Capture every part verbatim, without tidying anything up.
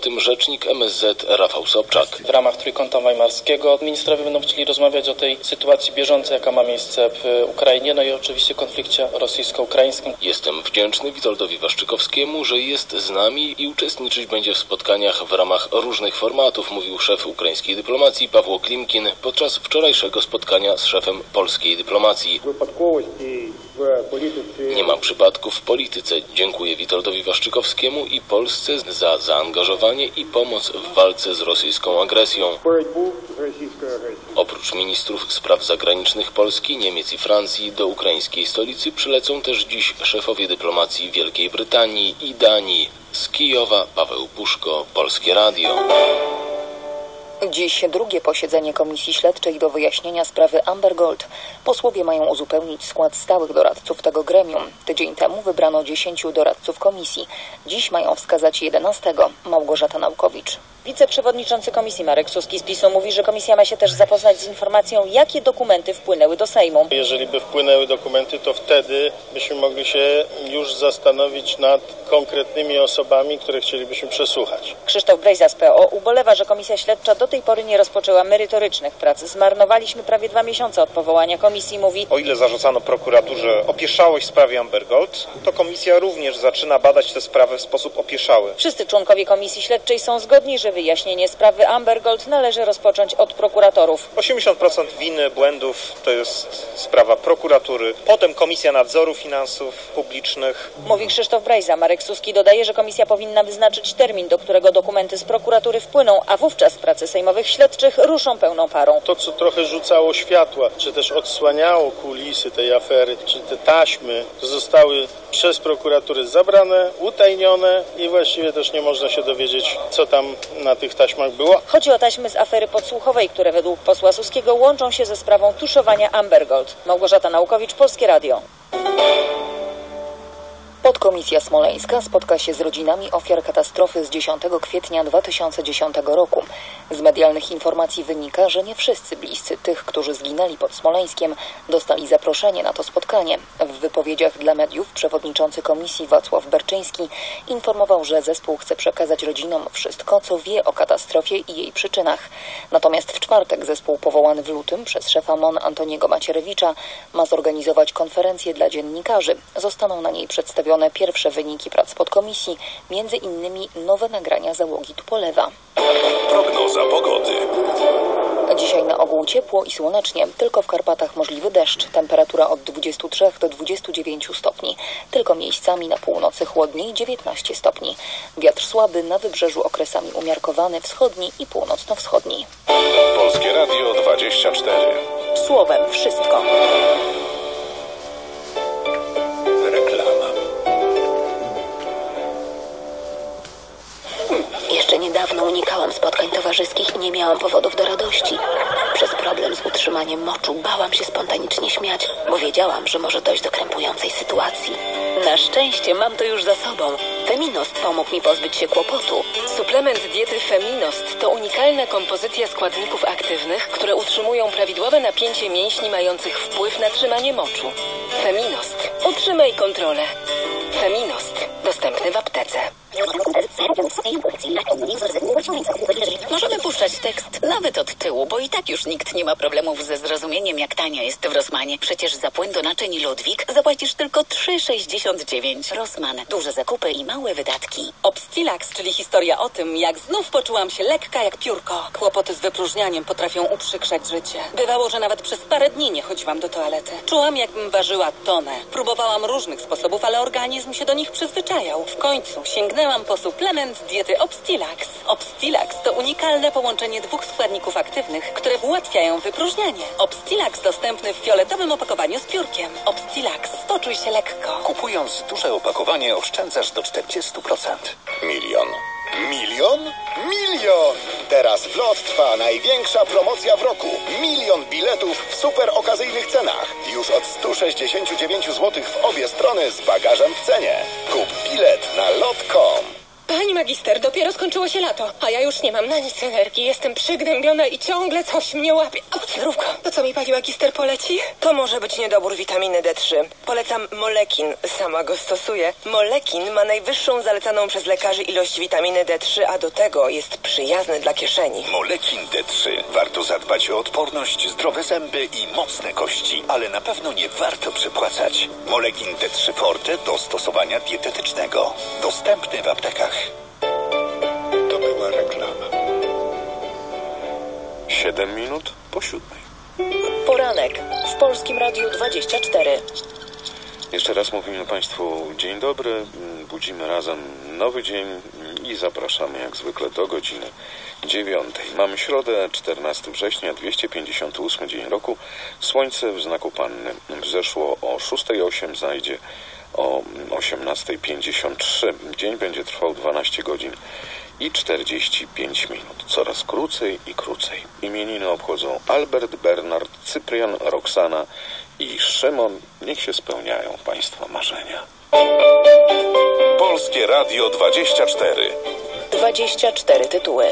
tym rzecznik M S Z Rafał Sobczak. W ramach Trójkąta Weimarskiego ministrowie będą chcieli rozmawiać o tej sytuacji bieżącej, jaka ma miejsce w Ukrainie, no i oczywiście konflikcie rosyjsko-ukraińskim. Jestem wdzięczny Witoldowi Waszczykowskiemu, że jest z nami i uczestniczyć będzie w spotkaniach w ramach różnych formatów, mówił szef ukraińskiej dyplomacji Pawło Klimkin podczas wczorajszego spotkania z szefem polskiej dyplomacji. Nie ma przypadków w polityce. Dziękuję Witoldowi Waszczykowskiemu i Polsce za zaangażowanie i pomoc w walce z rosyjską agresją. Oprócz ministrów spraw zagranicznych Polski, Niemiec i Francji do ukraińskiej stolicy przylecą też dziś szefowie dyplomacji Wielkiej Brytanii i Danii. Z Kijowa Paweł Puszko, Polskie Radio. Dziś drugie posiedzenie Komisji Śledczej do wyjaśnienia sprawy Amber Gold. Posłowie mają uzupełnić skład stałych doradców tego gremium. Tydzień temu wybrano dziesięciu doradców komisji. Dziś mają wskazać jedenastego. Małgorzata Naukowicz. Wiceprzewodniczący Komisji Marek Suski z PiSu mówi, że komisja ma się też zapoznać z informacją, jakie dokumenty wpłynęły do Sejmu. Jeżeli by wpłynęły dokumenty, to wtedy byśmy mogli się już zastanowić nad konkretnymi osobami, które chcielibyśmy przesłuchać. Krzysztof Brejza z P O ubolewa, że Komisja Śledcza do tej pory nie rozpoczęła merytorycznych prac. Zmarnowaliśmy prawie dwa miesiące od powołania komisji, mówi. O ile zarzucano prokuraturze opieszałość w sprawie Amber Gold, to komisja również zaczyna badać tę sprawę w sposób opieszały. Wszyscy członkowie Komisji Śledczej są zgodni, że wyjaśnienie sprawy Amber Gold należy rozpocząć od prokuratorów. osiemdziesiąt procent winy, błędów to jest sprawa prokuratury, potem Komisja Nadzoru Finansów Publicznych. Mówi Krzysztof Brejza. Marek Suski dodaje, że komisja powinna wyznaczyć termin, do którego dokumenty z prokuratury wpłyną, a wówczas prace sejmowych śledczych ruszą pełną parą. To, co trochę rzucało światła, czy też odsłaniało kulisy tej afery, czy te taśmy zostały przez prokuraturę zabrane, utajnione i właściwie też nie można się dowiedzieć, co tam na tych taśmach było. Chodzi o taśmy z afery podsłuchowej, które według posła Suskiego łączą się ze sprawą tuszowania Amber Gold. Małgorzata Naukowicz, Polskie Radio. Podkomisja smoleńska spotka się z rodzinami ofiar katastrofy z dziesiątego kwietnia dwa tysiące dziesiątego roku. Z medialnych informacji wynika, że nie wszyscy bliscy tych, którzy zginęli pod Smoleńskiem, dostali zaproszenie na to spotkanie. W wypowiedziach dla mediów przewodniczący komisji Wacław Berczyński informował, że zespół chce przekazać rodzinom wszystko, co wie o katastrofie i jej przyczynach. Natomiast w czwartek zespół powołany w lutym przez szefa M O N Antoniego Macierewicza ma zorganizować konferencję dla dziennikarzy. Zostaną na niej przedstawione pierwsze wyniki prac podkomisji, między innymi nowe nagrania załogi Tupolewa. Prognoza pogody. Dzisiaj na ogół ciepło i słonecznie, tylko w Karpatach możliwy deszcz. Temperatura od dwudziestu trzech do dwudziestu dziewięciu stopni. Tylko miejscami na północy chłodniej dziewiętnaście stopni. Wiatr słaby, na wybrzeżu okresami umiarkowany, wschodni i północno-wschodni. Polskie Radio dwadzieścia cztery. Słowem wszystko. Jeszcze niedawno unikałam spotkań towarzyskich i nie miałam powodów do radości. Przez problem z utrzymaniem moczu bałam się spontanicznie śmiać, bo wiedziałam, że może dojść do krępującej sytuacji. Na szczęście mam to już za sobą. Feminost pomógł mi pozbyć się kłopotu. Suplement diety Feminost to unikalna kompozycja składników aktywnych, które utrzymują prawidłowe napięcie mięśni mających wpływ na trzymanie moczu. Feminost. Utrzymaj kontrolę. Feminost. Dostępny w aptece. Możemy puszczać tekst nawet od tyłu, bo i tak już nikt nie ma problemów ze zrozumieniem, jak tanio jest w Rossmanie. Przecież za płyn do naczyń Ludwik zapłacisz tylko trzy sześćdziesiąt dziewięć. Rossmann. Duże zakupy i małe wydatki. Obstilax, czyli historia o tym, jak znów poczułam się lekka jak piórko. Kłopoty z wypróżnianiem potrafią uprzykrzać życie. Bywało, że nawet przez parę dni nie chodziłam do toalety. Czułam, jakbym ważyła tonę. Próbowałam różnych sposobów, ale organizm się do nich przyzwyczajał. W końcu sięgnęłam po suplement diety Obstilax. Obstilax to unikalne połączenie dwóch składników aktywnych, które ułatwiają wypróżnianie. Obstilax dostępny w fioletowym opakowaniu z piórkiem. Obstilax. Poczuj się lekko. Kupując duże opakowanie oszczędzasz do czterdziestu procent. Milion. Milion? Milion! Teraz w LOT trwa największa promocja w roku. Milion biletów w super okazyjnych cenach. Już od stu sześćdziesięciu dziewięciu złotych w obie strony z bagażem w cenie. Kup bilet na lot kropka com. Pani magister, dopiero skończyło się lato, a ja już nie mam na nic energii. Jestem przygnębiona i ciągle coś mnie łapie. Zdrówko. To co mi pani magister poleci? To może być niedobór witaminy D trzy. Polecam Molekin. Sama go stosuję. Molekin ma najwyższą zalecaną przez lekarzy ilość witaminy D trzy, a do tego jest przyjazny dla kieszeni. Molekin D trzy. Warto zadbać o odporność, zdrowe zęby i mocne kości, ale na pewno nie warto przepłacać. Molekin D trzy Forte do stosowania dietetycznego. Dostępny w aptekach. To była reklama. Siedem minut po siódmej. Poranek w Polskim Radiu dwadzieścia cztery. Jeszcze raz mówimy Państwu dzień dobry, budzimy razem nowy dzień i zapraszamy jak zwykle do godziny dziewiątej. Mamy środę, czternastego września, dwieście pięćdziesiąty ósmy dzień roku. Słońce w znaku Panny wzeszło o szósta osiem, zajdzie o osiemnasta pięćdziesiąt trzy. Dzień będzie trwał dwanaście godzin i czterdzieści pięć minut. Coraz krócej i krócej. Imieniny obchodzą Albert, Bernard, Cyprian, Roxana i Szymon. Niech się spełniają Państwa marzenia. Polskie Radio dwadzieścia cztery. dwadzieścia cztery tytuły.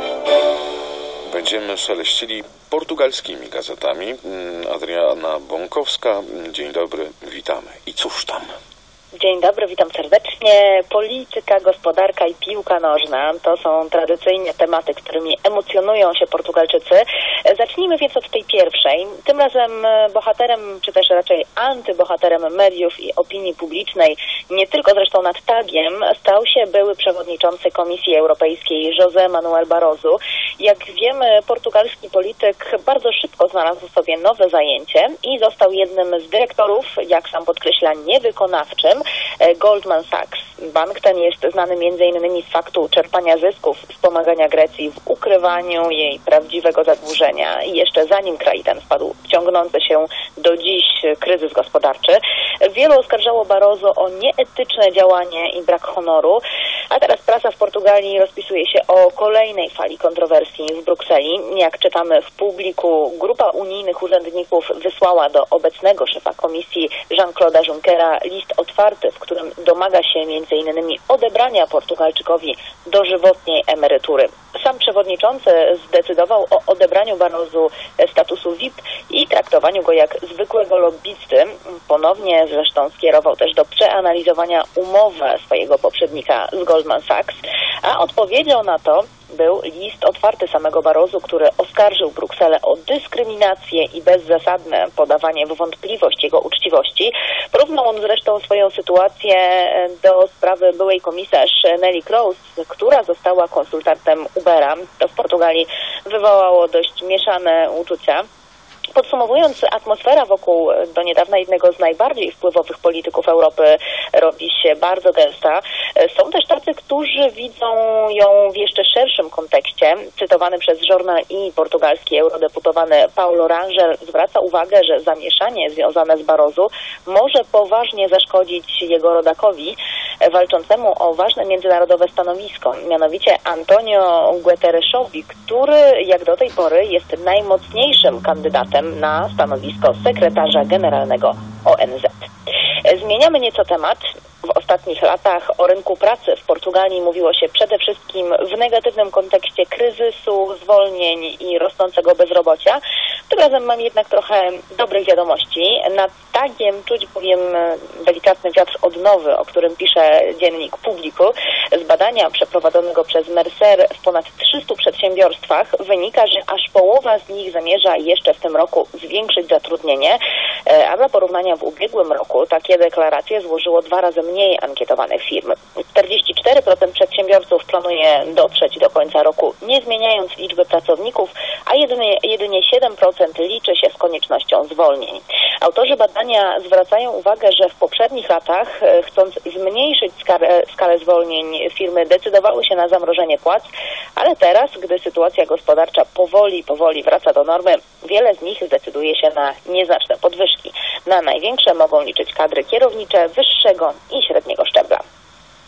Będziemy szeleścili portugalskimi gazetami. Adriana Bąkowska. Dzień dobry, witamy. I cóż tam? Dzień dobry, witam serdecznie. Polityka, gospodarka i piłka nożna to są tradycyjnie tematy, którymi emocjonują się Portugalczycy. Zacznijmy więc od tej pierwszej. Tym razem bohaterem, czy też raczej antybohaterem mediów i opinii publicznej, nie tylko zresztą nad tagiem, stał się były przewodniczący Komisji Europejskiej José Manuel Barroso. Jak wiemy, portugalski polityk bardzo szybko znalazł sobie nowe zajęcie i został jednym z dyrektorów, jak sam podkreśla, niewykonawczym Goldman Sachs. Bank ten jest znany między innymi z faktu czerpania zysków z pomagania Grecji w ukrywaniu jej prawdziwego zadłużenia i jeszcze zanim kraj ten wpadł w ciągnący się do dziś kryzys gospodarczy. Wielu oskarżało Barroso o nieetyczne działanie i brak honoru, a teraz prasa w Portugalii rozpisuje się o kolejnej fali kontrowersji w Brukseli. Jak czytamy w Publiku, grupa unijnych urzędników wysłała do obecnego szefa komisji Jean-Claude'a Junckera list otwarty, w którym domaga się między innymi odebrania Portugalczykowi dożywotniej emerytury. Sam przewodniczący zdecydował o odebraniu Barroso statusu V I P i traktowaniu go jak zwykłego lobbysty. Ponownie zresztą skierował też do przeanalizowania umowę swojego poprzednika z Goldman Sachs, a odpowiedzią na to był list otwarty samego Barroso, który oskarżył Brukselę o dyskryminację i bezzasadne podawanie w wątpliwość jego uczciwości. Porównał on zresztą swoją sytuację do sprawy byłej komisarz Nelly Kroes, która została konsultantem Ubera. To w Portugalii wywołało dość mieszane uczucia. Podsumowując, atmosfera wokół do niedawna jednego z najbardziej wpływowych polityków Europy robi się bardzo gęsta. Są też tacy, którzy widzą ją w jeszcze szerszym kontekście. Cytowany przez Jornal i portugalski eurodeputowany Paulo Rangel zwraca uwagę, że zamieszanie związane z Barroso może poważnie zaszkodzić jego rodakowi walczącemu o ważne międzynarodowe stanowisko, mianowicie Antonio Guterresowi, który jak do tej pory jest najmocniejszym kandydatem na stanowisko sekretarza generalnego O N Z. Zmieniamy nieco temat. W ostatnich latach o rynku pracy w Portugalii mówiło się przede wszystkim w negatywnym kontekście kryzysu, zwolnień i rosnącego bezrobocia. Tym razem mam jednak trochę dobrych wiadomości. Nad tagiem czuć bowiem delikatny wiatr odnowy, o którym pisze dziennik Publiku. Z badania przeprowadzonego przez Mercer w ponad trzystu przedsiębiorstwach wynika, że aż połowa z nich zamierza jeszcze w tym roku zwiększyć zatrudnienie, a dla porównania w ubiegłym roku takie deklaracje złożyło dwa razy mniej ankietowanych firm. czterdzieści cztery procent przedsiębiorców planuje dotrzeć do końca roku nie zmieniając liczby pracowników, a jedynie, jedynie siedem procent liczy się z koniecznością zwolnień. Autorzy badania zwracają uwagę, że w poprzednich latach, chcąc zmniejszyć skalę, skalę zwolnień, firmy decydowały się na zamrożenie płac, ale teraz, gdy sytuacja gospodarcza powoli, powoli wraca do normy, wiele z nich zdecyduje się na nieznaczne podwyżki. Na największe mogą liczyć kadry kierownicze wyższego i średniego szczebla.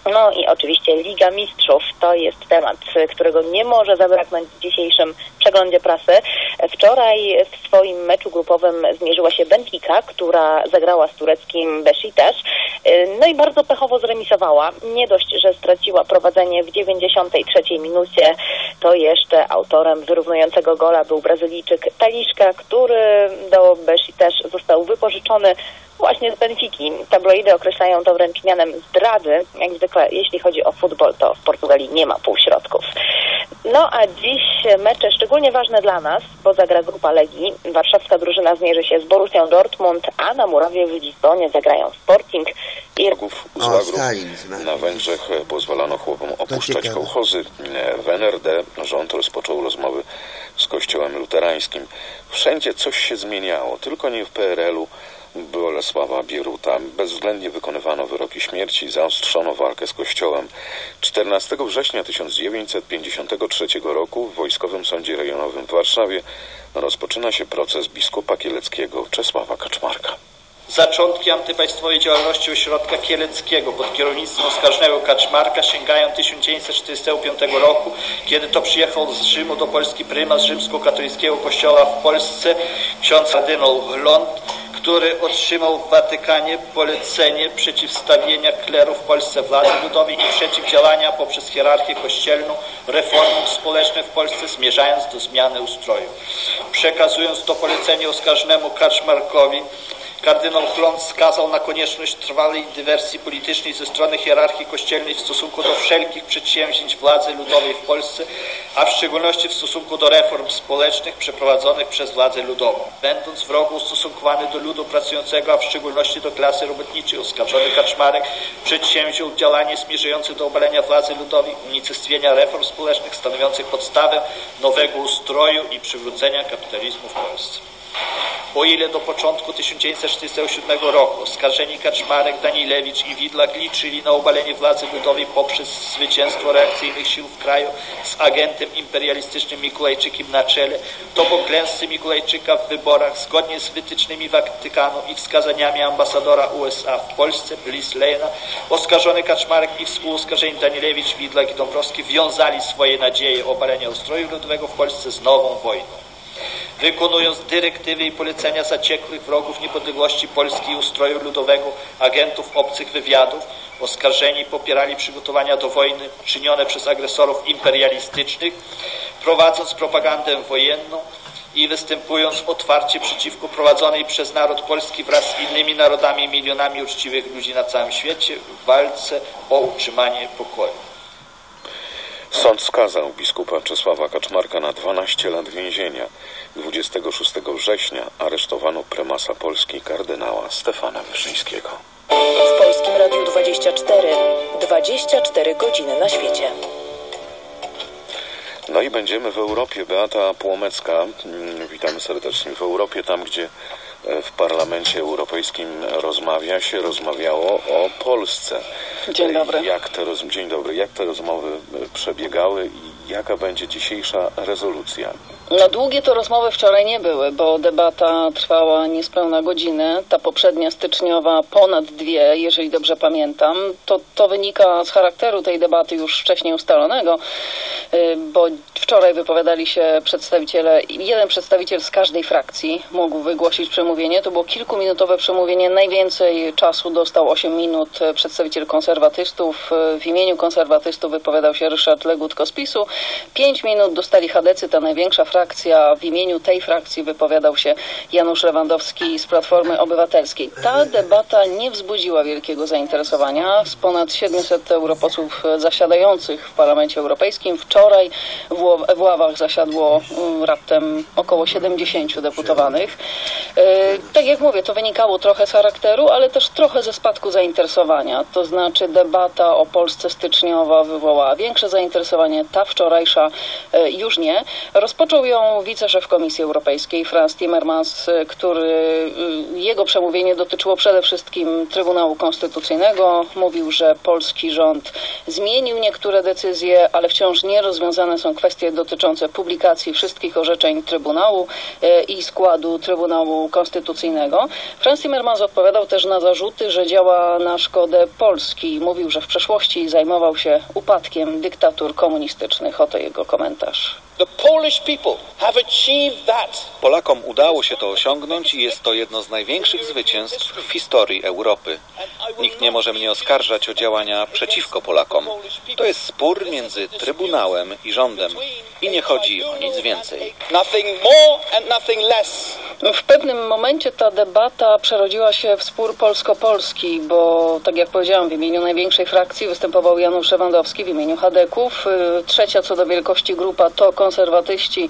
No i oczywiście Liga Mistrzów to jest temat, którego nie może zabraknąć w dzisiejszym przeglądzie prasy. Wczoraj w swoim meczu grupowym zmierzyła się Benfica, która zagrała z tureckim Beşiktaş. No i bardzo pechowo zremisowała. Nie dość, że straciła prowadzenie w dziewięćdziesiątej trzeciej minucie, to jeszcze autorem wyrównującego gola był Brazylijczyk Talisca, który do Beşiktaş został wypożyczony właśnie z Benfiki. Tabloidy określają to wręcz mianem zdrady. Jak zwykle, jeśli chodzi o futbol, to w Portugalii nie ma półśrodków. No a dziś mecze szczególnie ważne dla nas, bo zagra grupa Legii. Warszawska drużyna zmierzy się z Borussią Dortmund, a na murawie w Lizbonie zagrają Sporting i... Na Węgrzech pozwalano chłopom opuszczać kołchozy. W N R D rząd rozpoczął rozmowy z kościołem luterańskim. Wszędzie coś się zmieniało, tylko nie w P R L u. Bolesława Bieruta. Bezwzględnie wykonywano wyroki śmierci, zaostrzono walkę z Kościołem. czternastego września tysiąc dziewięćset pięćdziesiątego trzeciego roku w Wojskowym Sądzie Rejonowym w Warszawie rozpoczyna się proces biskupa kieleckiego Czesława Kaczmarka. Zaczątki antypaństwowej działalności ośrodka kieleckiego pod kierownictwem oskarżonego Kaczmarka sięgają tysiąc dziewięćset czterdziestego piątego roku, kiedy to przyjechał z Rzymu do Polski prymas rzymskokatolickiego kościoła w Polsce, ksiądz kardynał Glont, który otrzymał w Watykanie polecenie przeciwstawienia kleru w Polsce władzy ludowej i przeciwdziałania poprzez hierarchię kościelną reformom społecznym w Polsce, zmierzając do zmiany ustroju. Przekazując to polecenie oskarżonemu Kaczmarkowi, kardynał Glont wskazał na konieczność trwałej dywersji politycznej ze strony hierarchii kościelnej w stosunku do wszelkich przedsięwzięć władzy ludowej w Polsce, a w szczególności w stosunku do reform społecznych przeprowadzonych przez władzę ludową. Będąc wrogo ustosunkowany do ludu pracującego, a w szczególności do klasy robotniczej, oskarżony Kaczmarek przedsięwziął działanie zmierzające do obalenia władzy ludowej, unicestwienia reform społecznych stanowiących podstawę nowego ustroju i przywrócenia kapitalizmu w Polsce. O ile do początku tysiąc dziewięćset czterdziestego siódmego roku oskarżeni Kaczmarek, Danilewicz i Widlak liczyli na obalenie władzy ludowej poprzez zwycięstwo reakcyjnych sił w kraju z agentem imperialistycznym Mikołajczykiem na czele, to po klęsce Mikołajczyka w wyborach zgodnie z wytycznymi Watykanu i wskazaniami ambasadora U S A w Polsce, Bliss Lejna, oskarżony Kaczmarek i współoskarżeni Danilewicz, Widlak i Dąbrowski wiązali swoje nadzieje obalenia ustroju ludowego w Polsce z nową wojną. Wykonując dyrektywy i polecenia zaciekłych wrogów niepodległości Polski i ustroju ludowego, agentów obcych wywiadów, oskarżeni popierali przygotowania do wojny czynione przez agresorów imperialistycznych, prowadząc propagandę wojenną i występując otwarcie przeciwko prowadzonej przez naród polski wraz z innymi narodami i milionami uczciwych ludzi na całym świecie w walce o utrzymanie pokoju. Sąd skazał biskupa Czesława Kaczmarka na dwanaście lat więzienia. dwudziestego szóstego września aresztowano prymasa Polski kardynała Stefana Wyszyńskiego. W Polskim Radiu dwadzieścia cztery. dwadzieścia cztery godziny na świecie. No i będziemy w Europie. Beata Płomecka, witamy serdecznie w Europie, tam gdzie w Parlamencie Europejskim rozmawia się, rozmawiało o Polsce. Dzień dobry. Jak te roz... Dzień dobry. Jak te rozmowy przebiegały i jaka będzie dzisiejsza rezolucja? No długie to rozmowy wczoraj nie były, bo debata trwała niespełna godzinę. Ta poprzednia styczniowa ponad dwie, jeżeli dobrze pamiętam. To, to wynika z charakteru tej debaty już wcześniej ustalonego, bo wczoraj wypowiadali się przedstawiciele, jeden przedstawiciel z każdej frakcji mógł wygłosić przemówienie. To było kilkuminutowe przemówienie. Najwięcej czasu dostał osiem minut przedstawiciel konserwatystów. W imieniu konserwatystów wypowiadał się Ryszard Legutko z PiSu. pięć minut dostali chadecy, ta największa frakcja. W imieniu tej frakcji wypowiadał się Janusz Lewandowski z Platformy Obywatelskiej. Ta debata nie wzbudziła wielkiego zainteresowania. Z ponad siedmiuset europosłów zasiadających w Parlamencie Europejskim wczoraj w ławach zasiadło raptem około siedemdziesięciu deputowanych. Tak jak mówię, to wynikało trochę z charakteru, ale też trochę ze spadku zainteresowania. To znaczy debata o Polsce styczniowa wywołała większe zainteresowanie. Ta wczoraj wczorajsza już nie. Rozpoczął ją wiceszef Komisji Europejskiej Frans Timmermans, który jego przemówienie dotyczyło przede wszystkim Trybunału Konstytucyjnego. Mówił, że polski rząd zmienił niektóre decyzje, ale wciąż nierozwiązane są kwestie dotyczące publikacji wszystkich orzeczeń Trybunału i składu Trybunału Konstytucyjnego. Frans Timmermans odpowiadał też na zarzuty, że działa na szkodę Polski. Mówił, że w przeszłości zajmował się upadkiem dyktatur komunistycznych. Oto jego komentarz. Polakom udało się to osiągnąć i jest to jedno z największych zwycięstw w historii Europy. Nikt nie może mnie oskarżać o działania przeciwko Polakom. To jest spór między Trybunałem i rządem i nie chodzi o nic więcej. W pewnym momencie ta debata przerodziła się w spór polsko-polski, bo tak jak powiedziałam, w imieniu największej frakcji występował Janusz Lewandowski, w imieniu chadeków. Trzecia co do wielkości grupa to konserwatyści.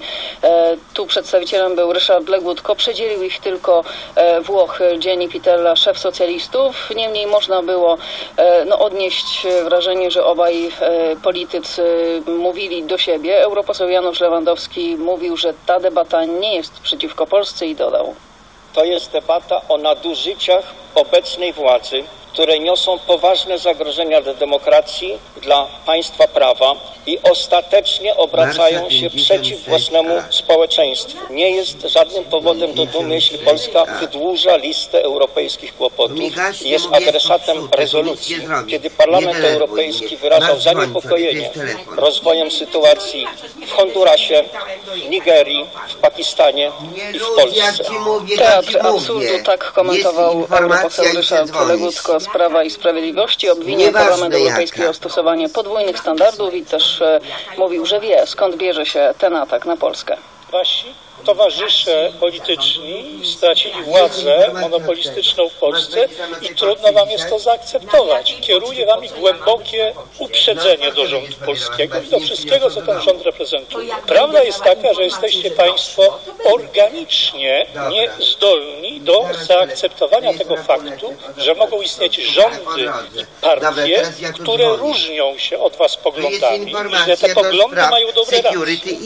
Tu przedstawicielem był Ryszard Legutko. Przedzielił ich tylko Włoch Gianni Pittella, szef socjalistów. Niemniej można było no, odnieść wrażenie, że obaj politycy mówili do siebie. Europoseł Janusz Lewandowski mówił, że ta debata nie jest przeciwko Polsce i dodał: To jest debata o nadużyciach obecnej władzy, które niosą poważne zagrożenia dla demokracji, dla państwa prawa i ostatecznie obracają się przeciw własnemu społeczeństwu. Nie jest żadnym powodem do dumy, jeśli Polska wydłuża listę europejskich kłopotów i jest adresatem rezolucji. Kiedy Parlament Europejski wyrażał zaniepokojenie rozwojem sytuacji w Hondurasie, w Nigerii, w Pakistanie i w Polsce. Teatr absurdu, tak komentował europoseł Ryszard Legutko z Prawa i Sprawiedliwości. Obwiniał Parlament Europejski o stosowanie podwójnych standardów i też e, mówił, że wie, skąd bierze się ten atak na Polskę. Wasi towarzysze polityczni stracili władzę monopolistyczną w Polsce i trudno wam jest to zaakceptować. Kieruje wami głębokie uprzedzenie do rządu polskiego i do wszystkiego, co ten rząd reprezentuje. Prawda jest taka, że jesteście państwo organicznie niezdolni do zaakceptowania tego faktu, że mogą istnieć rządy i partie, które różnią się od was poglądami i że te poglądy mają dobre racje.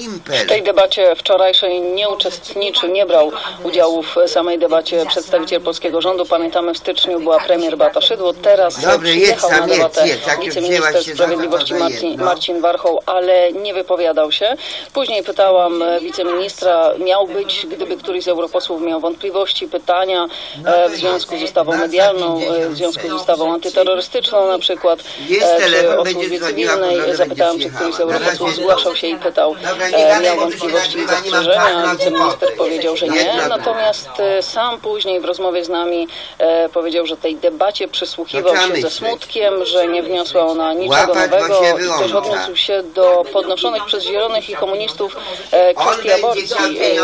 W tej debacie wczorajszej nie uczestniczył, nie brał udziału w samej debacie przedstawiciel polskiego rządu. Pamiętamy, w styczniu była premier Beata Szydło, teraz Dobry, przyjechał jedz, na debatę jedz, jedz, wiceminister Sprawiedliwości Marcin, no. Marcin Warchoł, ale nie wypowiadał się. Później pytałam wiceministra, miał być, gdyby któryś z europosłów miał wątpliwości, pytania e, w związku z ustawą medialną, e, w związku z ustawą antyterrorystyczną na przykład, e, czy o służbie cywilnej. Zapytałam, czy któryś z europosłów zgłaszał się i pytał, e, miał wątpliwości i zastrzeżenia. Wiceminister powiedział, że nie, natomiast sam później w rozmowie z nami e, powiedział, że tej debacie przysłuchiwał się ze smutkiem, że nie wniosła ona niczego nowego i też odniósł się do podnoszonych przez Zielonych i komunistów e, kwestii aborcji.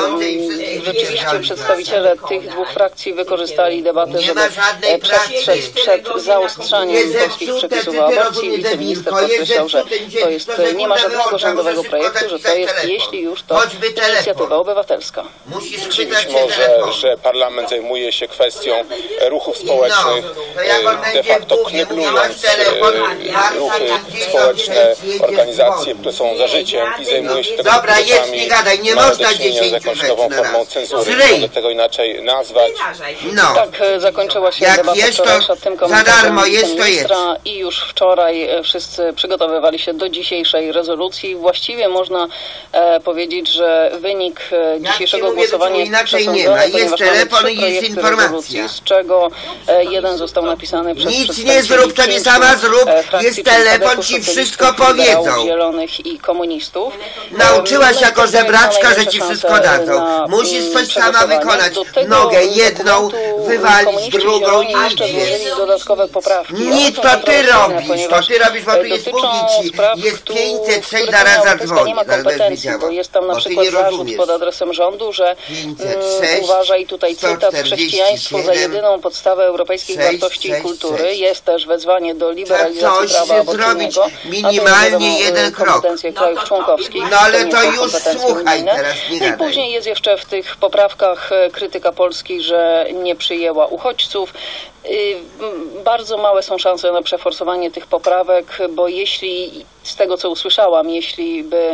E, rzeczywiście przedstawiciele tych dwóch frakcji wykorzystali debatę, żeby e, przestrzec przed zaostrzaniem polskich przepisów o aborcji. Wiceminister podkreślał, że to jest, nie ma żadnego rządowego projektu, że to jest, jeśli już, to inicjatywa obywatelska. Być może, że parlament zajmuje się kwestią ruchów społecznych, de facto kneblując ruchy społeczne, organizacje, które są za życiem i zajmuje się tego Dobra, jest, nie gadaj, nie można z jakąś nową formą cenzury, nie mogę tego inaczej nazwać. No. Tak zakończyła się Jak debata wczorajsza tym komentarzem wiceministra i już wczoraj wszyscy przygotowywali się do dzisiejszej rezolucji. Właściwie można e, powiedzieć, że wynik e, dzisiejszego głosowania jest przesądzony, ponieważ mamy trzy projekty rezolucji, z czego e, jeden został napisany przez Nic nie zrób, to mi sama zrób, jest telefon, ci wszystko powiedzą. Zielonych i komunistów. Nauczyłaś jako żebraczka, że ci wszystko dadzą. Musisz coś sama wykonać. Nogę jedną, wywalić drugą i idziesz. dodatkowe poprawki. Nic, to ty robisz, to ty robisz, bo tu jest Pugici. Jest pięćset sześć, zaraz zadzwoni. Nie ma kompetencji, bo jest tam na przykład zarzut pod adresem rządu, że mm, uważa, i tutaj cytat, chrześcijaństwo za jedyną podstawę europejskich wartości i kultury. Jest też wezwanie do liberalizacji prawa aborcyjnego. Minimalnie jeden krok. Kompetencje krajów członkowskich. No ale to już słuchaj teraz, nie gadaj. I później jest jeszcze w tych poprawkach krytyka Polski, że nie przyjęła uchodźców. Bardzo małe są szanse na przeforsowanie tych poprawek, bo jeśli z tego, co usłyszałam, jeśli by,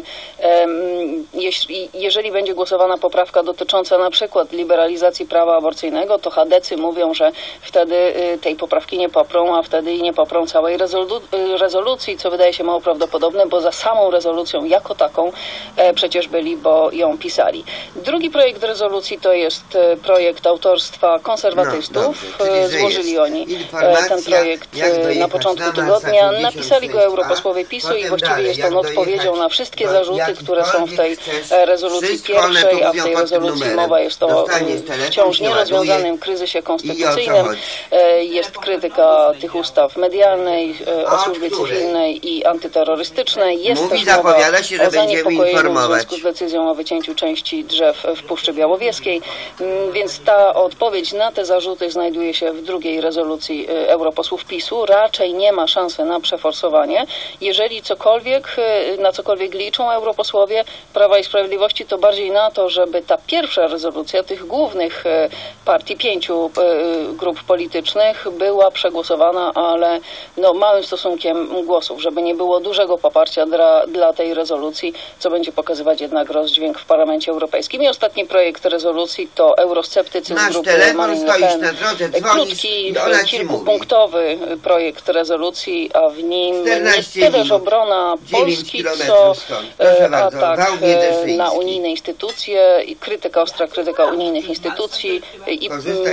jeśli, jeżeli będzie głosowana poprawka dotycząca na przykład liberalizacji prawa aborcyjnego, to chadecy mówią, że wtedy tej poprawki nie poprą, a wtedy i nie poprą całej rezolu rezolucji, co wydaje się mało prawdopodobne, bo za samą rezolucją jako taką przecież byli, bo ją pisali. Drugi projekt rezolucji to jest projekt autorstwa konserwatystów. No, złożyli oni ten projekt na początku tygodnia. Napisali go europosłowie PiSu i właściwie jest on odpowiedzią na wszystkie zarzuty, które są w tej rezolucji pierwszej, a w tej rezolucji mowa jest o wciąż nierozwiązanym kryzysie konstytucyjnym. Jest krytyka tych ustaw medialnej, o służbie cywilnej i antyterrorystycznej. Jest też mowa o zaniepokojeniu w związku z decyzją o wycięciu części drzew w Puszczy Białowieskiej, więc ta odpowiedź na te zarzuty znajduje się w drugiej rezolucji europosłów PiSu. Raczej nie ma szansy na przeforsowanie. Jeżeli cokolwiek, na cokolwiek liczą europosłowie Prawa i Sprawiedliwości, to bardziej na to, żeby ta pierwsza rezolucja tych głównych partii, pięciu grup politycznych była przegłosowana, ale no, małym stosunkiem głosów, żeby nie było dużego poparcia dla, dla tej rezolucji, co będzie pokazywać jednak rozdźwięk w Parlamencie Europejskim. I ostatni projekt rezolucji to eurosceptycy z grupy Marine Le Pen. Krótki, kilkupunktowy projekt rezolucji, a w nim nie tyleż obrona Polski, co atak na unijne instytucje i krytyka, ostra krytyka unijnych instytucji i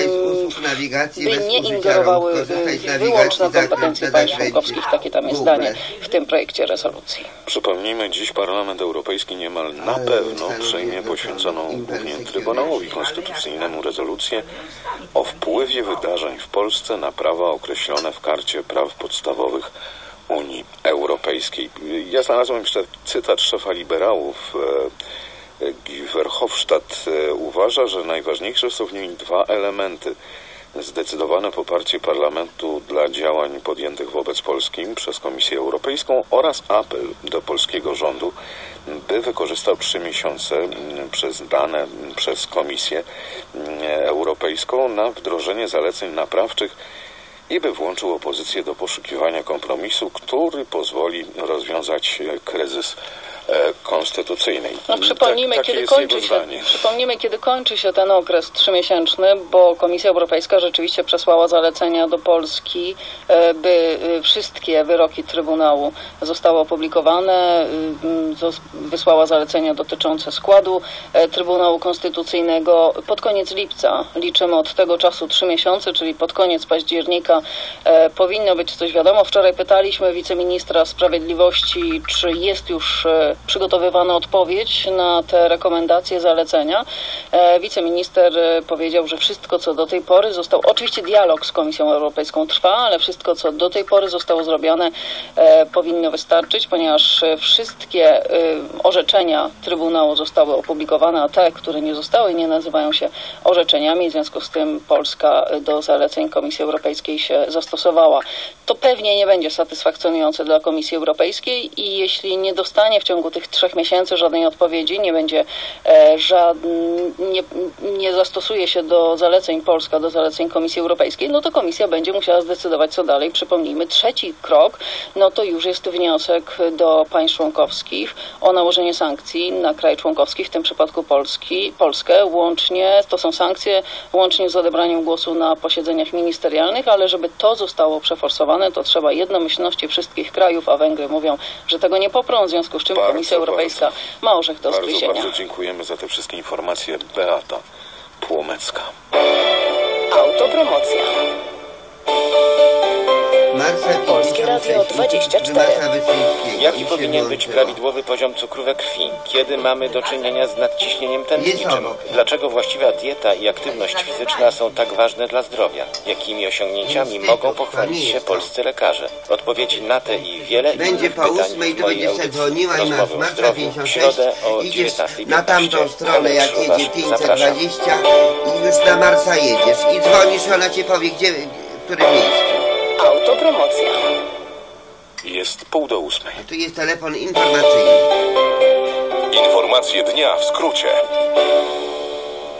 by nie ingerowały w wyłączne kompetencje państw członkowskich. Takie tam jest zdanie w tym projekcie rezolucji. Przypomnijmy, dziś Parlament Europejski niemal na pewno przyjmie poświęconą głównie Trybunałowi Konstytucyjnemu rezolucję o wpływie wydarzeń w Polsce na prawa określone w Karcie Praw Podstawowych Unii Europejskiej. Ja znalazłem jeszcze cytat szefa liberałów. Guy Verhofstadt uważa, że najważniejsze są w niej dwa elementy. Zdecydowane poparcie Parlamentu dla działań podjętych wobec Polski przez Komisję Europejską oraz apel do polskiego rządu, by wykorzystał trzy miesiące przez dane przez Komisję Europejską na wdrożenie zaleceń naprawczych i by włączył opozycję do poszukiwania kompromisu, który pozwoli rozwiązać kryzys konstytucyjnej. No, przypomnijmy, tak, kiedy kończy się, przypomnijmy, kiedy kończy się ten okres trzymiesięczny, bo Komisja Europejska rzeczywiście przesłała zalecenia do Polski, by wszystkie wyroki Trybunału zostały opublikowane, wysłała zalecenia dotyczące składu Trybunału Konstytucyjnego. Pod koniec lipca, liczymy od tego czasu trzy miesiące, czyli pod koniec października powinno być coś wiadomo. Wczoraj pytaliśmy wiceministra sprawiedliwości, czy jest już przygotowywana odpowiedź na te rekomendacje, zalecenia. Wiceminister powiedział, że wszystko, co do tej pory zostało, oczywiście dialog z Komisją Europejską trwa, ale wszystko, co do tej pory zostało zrobione, powinno wystarczyć, ponieważ wszystkie orzeczenia Trybunału zostały opublikowane, a te, które nie zostały, nie nazywają się orzeczeniami. W związku z tym Polska do zaleceń Komisji Europejskiej się zastosowała. To pewnie nie będzie satysfakcjonujące dla Komisji Europejskiej i jeśli nie dostanie w ciągu tych trzech miesięcy żadnej odpowiedzi, nie będzie e, żadn, nie, nie zastosuje się do zaleceń Polska, do zaleceń Komisji Europejskiej, no to Komisja będzie musiała zdecydować, co dalej. Przypomnijmy, trzeci krok, no to już jest wniosek do państw członkowskich o nałożenie sankcji na kraj członkowski, w tym przypadku Polski, Polskę, łącznie, to są sankcje, łącznie z odebraniem głosu na posiedzeniach ministerialnych, ale żeby to zostało przeforsowane, to trzeba jednomyślności wszystkich krajów, a Węgry mówią, że tego nie poprą, w związku z czym bardzo, Komisja Europejska bardzo, ma orzech do zgryzienia. Bardzo, bardzo dziękujemy za te wszystkie informacje. Beata Płomecka. Autopromocja. Polskie Radio dwadzieścia cztery. Jaki powinien być prawidłowy poziom cukru we krwi? Kiedy mamy do czynienia z nadciśnieniem tętniczym? Dlaczego właściwa dieta i aktywność fizyczna są tak ważne dla zdrowia? Jakimi osiągnięciami mogą pochwalić się polscy lekarze? Odpowiedzi na te i wiele innych pytań w mojej audycji Rozmowy o zdrowiu w środę o dziewiętnastej na tamtą stronę, jak jedzie pięćset dwadzieścia i już na Marsa jedziesz i dzwonisz, ona ci powie, gdzie, w którym miejscu. Autopromocja. Jest pół do ósmej. A tu jest telefon informacyjny. Informacje dnia w skrócie.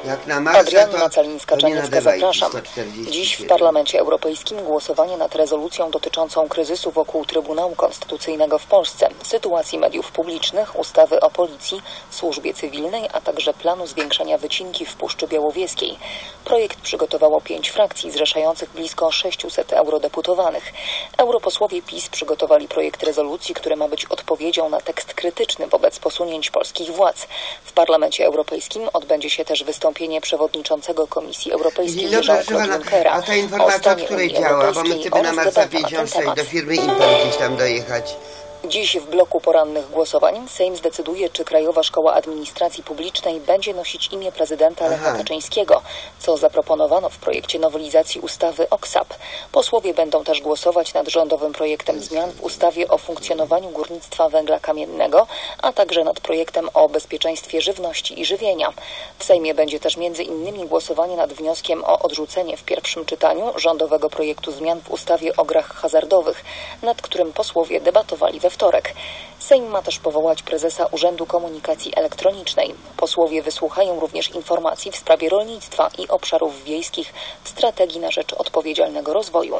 Jak na Marsa, Adrianna to, to nie Calińska-Czaniecka, nadawajki zapraszam. sto czterdzieści Dziś w siedem. Parlamencie Europejskim głosowanie nad rezolucją dotyczącą kryzysu wokół Trybunału Konstytucyjnego w Polsce, sytuacji mediów publicznych, ustawy o policji, służbie cywilnej, a także planu zwiększania wycinki w Puszczy Białowieskiej. Projekt przygotowało pięć frakcji zrzeszających blisko sześciuset eurodeputowanych. Europosłowie PiS przygotowali projekt rezolucji, który ma być odpowiedzią na tekst krytyczny wobec posunięć polskich władz. W Parlamencie Europejskim odbędzie się też wystąpienie przewodniczącego Komisji Europejskiej Jean-Claude Junckera. A ta informacja, w której działa, bo my chcemy na Marsa debata na ten pięćdziesiąt sześć temat. do firmy Impel gdzieś tam dojechać. Dziś w bloku porannych głosowań Sejm zdecyduje, czy Krajowa Szkoła Administracji Publicznej będzie nosić imię prezydenta Lecha Aha. Kaczyńskiego, co zaproponowano w projekcie nowelizacji ustawy o K S A P. Posłowie będą też głosować nad rządowym projektem zmian w ustawie o funkcjonowaniu górnictwa węgla kamiennego, a także nad projektem o bezpieczeństwie żywności i żywienia. W Sejmie będzie też między innymi głosowanie nad wnioskiem o odrzucenie w pierwszym czytaniu rządowego projektu zmian w ustawie o grach hazardowych, nad którym posłowie debatowali we wtorek. Sejm ma też powołać prezesa Urzędu Komunikacji Elektronicznej. Posłowie wysłuchają również informacji w sprawie rolnictwa i obszarów wiejskich w strategii na rzecz odpowiedzialnego rozwoju.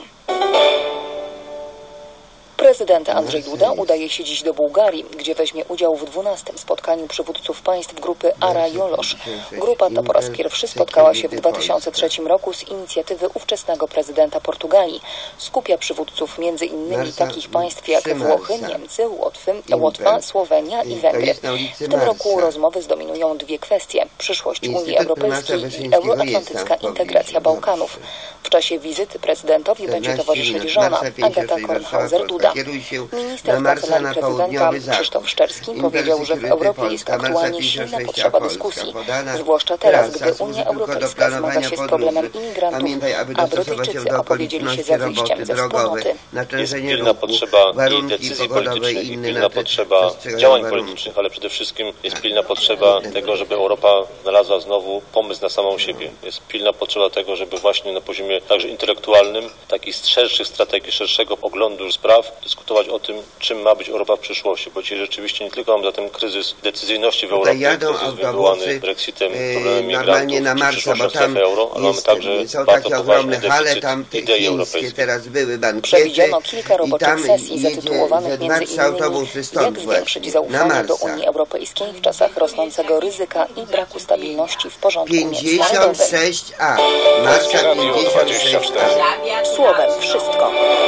Prezydent Andrzej Duda udaje się dziś do Bułgarii, gdzie weźmie udział w dwunastym spotkaniu przywódców państw grupy Ara-Jolosz. Grupa ta po raz pierwszy spotkała się w dwa tysiące trzecim roku z inicjatywy ówczesnego prezydenta Portugalii. Skupia przywódców między innymi takich państw jak Włochy, Niemcy, Łotwy, Łotwa, Słowenia i Węgry. W tym roku rozmowy zdominują dwie kwestie: przyszłość Unii Europejskiej i euroatlantycka integracja Bałkanów. W czasie wizyty prezydentowi będzie towarzyszyć żona Agata Kornhauser-Duda. Minister w Kancelarii Prezydenta Krzysztof Szczerski powiedział, że w Europie jest aktualnie silna potrzeba dyskusji, zwłaszcza teraz, gdy Unia Europejska zmaga się z problemem imigrantów, a Brytyjczycy opowiedzieli się za wyjściem ze wspólnoty. Jest pilna potrzeba i decyzji politycznych, i pilna potrzeba działań politycznych, ale przede wszystkim jest pilna potrzeba tego, żeby Europa znalazła znowu pomysł na samą siebie. Jest pilna potrzeba tego, żeby właśnie na poziomie także intelektualnym, takich szerszych strategii, szerszego oglądu spraw, dyskutować o tym, czym ma być Europa w przyszłości, bo dzisiaj rzeczywiście nie tylko mamy zatem kryzys decyzyjności w Europie, kryzys wywołany Brexitem, problemem migrantów, na Marsa, przyszłością bo tam strefy euro, ale mamy jest, także są bardzo takie poważny ogromne hale, deficyt tam te idei chińskie europejskich. teraz były bankiety Przewidziano kilka roboczych i tam sesji jedzie zatytułowanych ze między dwa autobusy innymi stąd jak zwiększyć zaufanie do Unii Europejskiej w czasach rosnącego ryzyka i braku stabilności w porządku pięćdziesiąt międzynarodowym. sześć A. Marsa pięćdziesiąt sześć A. Słowem wszystko.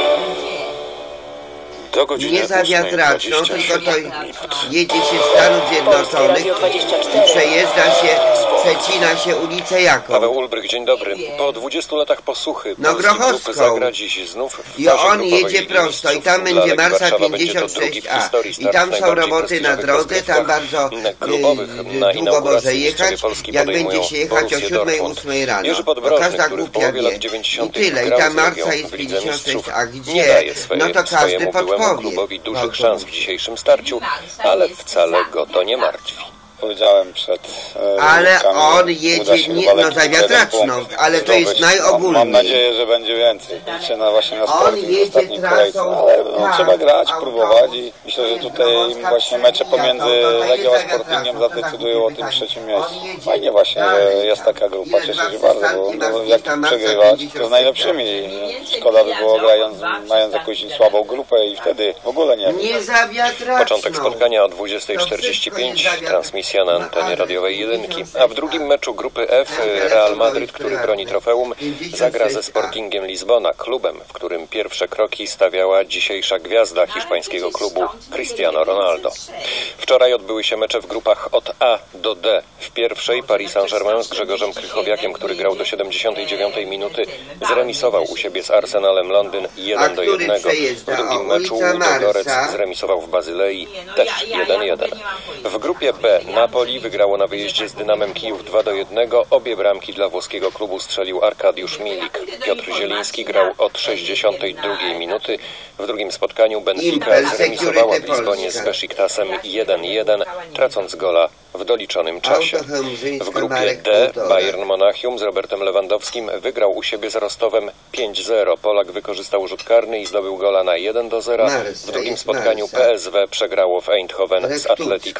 Do godziny Nie za wiatraczną, ósmej tylko to dwadzieścia jedzie się z Stanów Zjednoczonych i przejeżdża się, przecina się ulicę jaką? Paweł Ulbrych, dzień dobry. Po dwudziestu latach posłuchy No polskie grupy Grochowską. zagra dziś znów w I fazie on grupowej jedzie Ligi prosto i Mistrzów. tam Dla będzie Legii Marsa Warszawa będzie to pięćdziesiąt drugi sześć w A. historii I start tam są najbardziej roboty na prestiżowych drodze, tam rozgrywkach bardzo klubowych. Na y, długo inaugurację może mistrzowie jechać, Polski jak podejmują będzie się jechać o Borussię siódmej, Dortmund. ósmej rano. Jerzy Bo Podbrożny, każda który w głupia połowie lat wie. I dziewięćdziesiątych tyle. I grał ta z Marsa Legią jest w Lidze pięćdziesiąt sześć Mistrzów. A. Nie Gdzie? daje swojej, No to każdy swojemu byłemu podpowie. klubowi dużych szans w dzisiejszym starciu, ale wcale go to nie martwi. Powiedziałem przed e, Ale uda on się jedzie nie, chyba no lekki za wiatraczną, jeden punkt ale to jest zdobyć. Mam, mam najogólniej. nadzieję, że będzie więcej. Liczę na właśnie na On Sporting w jedzie ostatniej trasą, kolejce, ale no, tak, trzeba grać, autobus, próbować i myślę, że tutaj właśnie mecze pomiędzy Legią a Sportingiem zadecydują o tym trzecim miejscu. Fajnie właśnie, że jest taka grupa, cieszę się bardzo, bo no, jak przegrywać to z najlepszymi. Szkoda by było grając, mając jakąś słabą grupę i wtedy w ogóle nie. Nie za wiatraczną. Początek spotkania o dwudziestej czterdzieści pięć, transmisja na antenie radiowej jedynki, a w drugim meczu grupy F Real Madryt, który broni trofeum, zagra ze Sportingiem Lizbona, klubem, w którym pierwsze kroki stawiała dzisiejsza gwiazda hiszpańskiego klubu Cristiano Ronaldo. Wczoraj odbyły się mecze w grupach od A do D. W pierwszej Paris Saint-Germain z Grzegorzem Krychowiakiem, który grał do siedemdziesiątej dziewiątej minuty, zremisował u siebie z Arsenalem Londyn jeden do jednego. W drugim meczu Ludogorec zremisował w Bazylei też jeden jeden. W grupie B Napoli wygrało na wyjeździe z Dynamem Kijów dwa do jednego. Obie bramki dla włoskiego klubu strzelił Arkadiusz Milik. Piotr Zieliński grał od sześćdziesiątej drugiej minuty. W drugim spotkaniu Benfica zremisowała w Lizbonie z Besiktasem jeden jeden, tracąc gola w doliczonym czasie. W grupie D Bayern Monachium z Robertem Lewandowskim wygrał u siebie z Rostowem pięć zero. Polak wykorzystał rzut karny i zdobył gola na jeden do zera. W drugim spotkaniu P S W przegrało w Eindhoven z Atletico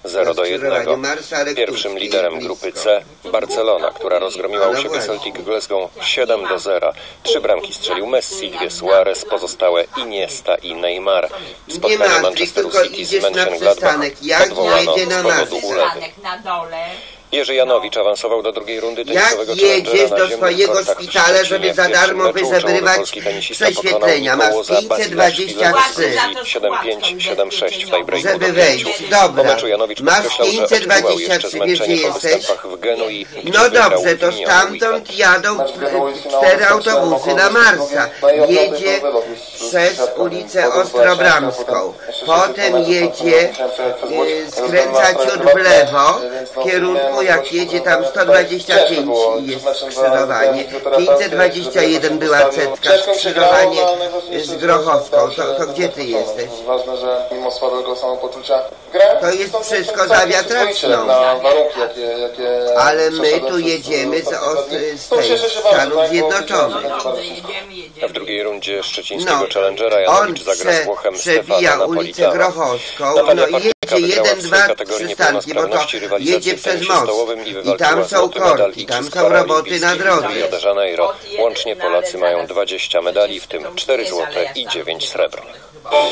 zero do jednego. Pierwszym liderem grupy C Barcelona, która rozgromiła u siebie Celtic Glasgow siedem do zera. Trzy bramki strzelił Messi, dwie Suarez, pozostałe Iniesta i Neymar. Spotkanie Manchesteru City z Mönchengladbach odwołano z powodu ulewy. Jerzy Janowicz awansował do drugiej rundy tenisowego jedziesz do swojego szpitala, żeby za darmo wyzabrywać prześwietlenia. Masz pięćset dwadzieścia trzy. siedem pięć, siedem sześć w tiebreaku. Żeby wejść. Dobra. Masz pięćset dwadzieścia trzy, wiesz gdzie jesteś? No dobrze, to stamtąd jadą cztery autobusy na Marsa. Jedzie przez ulicę Ostrobramską. Potem jedzie, skręca ciut w lewo w kierunku, jak jedzie tam sto dwadzieścia pięć jest skrzyżowanie, pięćset dwadzieścia jeden była setka, skrzyżowanie z Grochowską. To, to gdzie ty jesteś? Ważne, że mimo słabego samopoczucia to jest wszystko za wiatraczną. Ale my tu jedziemy z, z tej Stanów Zjednoczonych. A w drugiej rundzie szczecińskiego Challengera Janowicz zagra z Włochem Stefana ulicę Grochowską, no jedzie jeden, dwa przystanki, bo to jedzie przez most i tam są korki, tam są roboty na drodze. Rio de Janeiro. Łącznie Polacy mają dwadzieścia medali, w tym cztery złote i dziewięć srebrnych.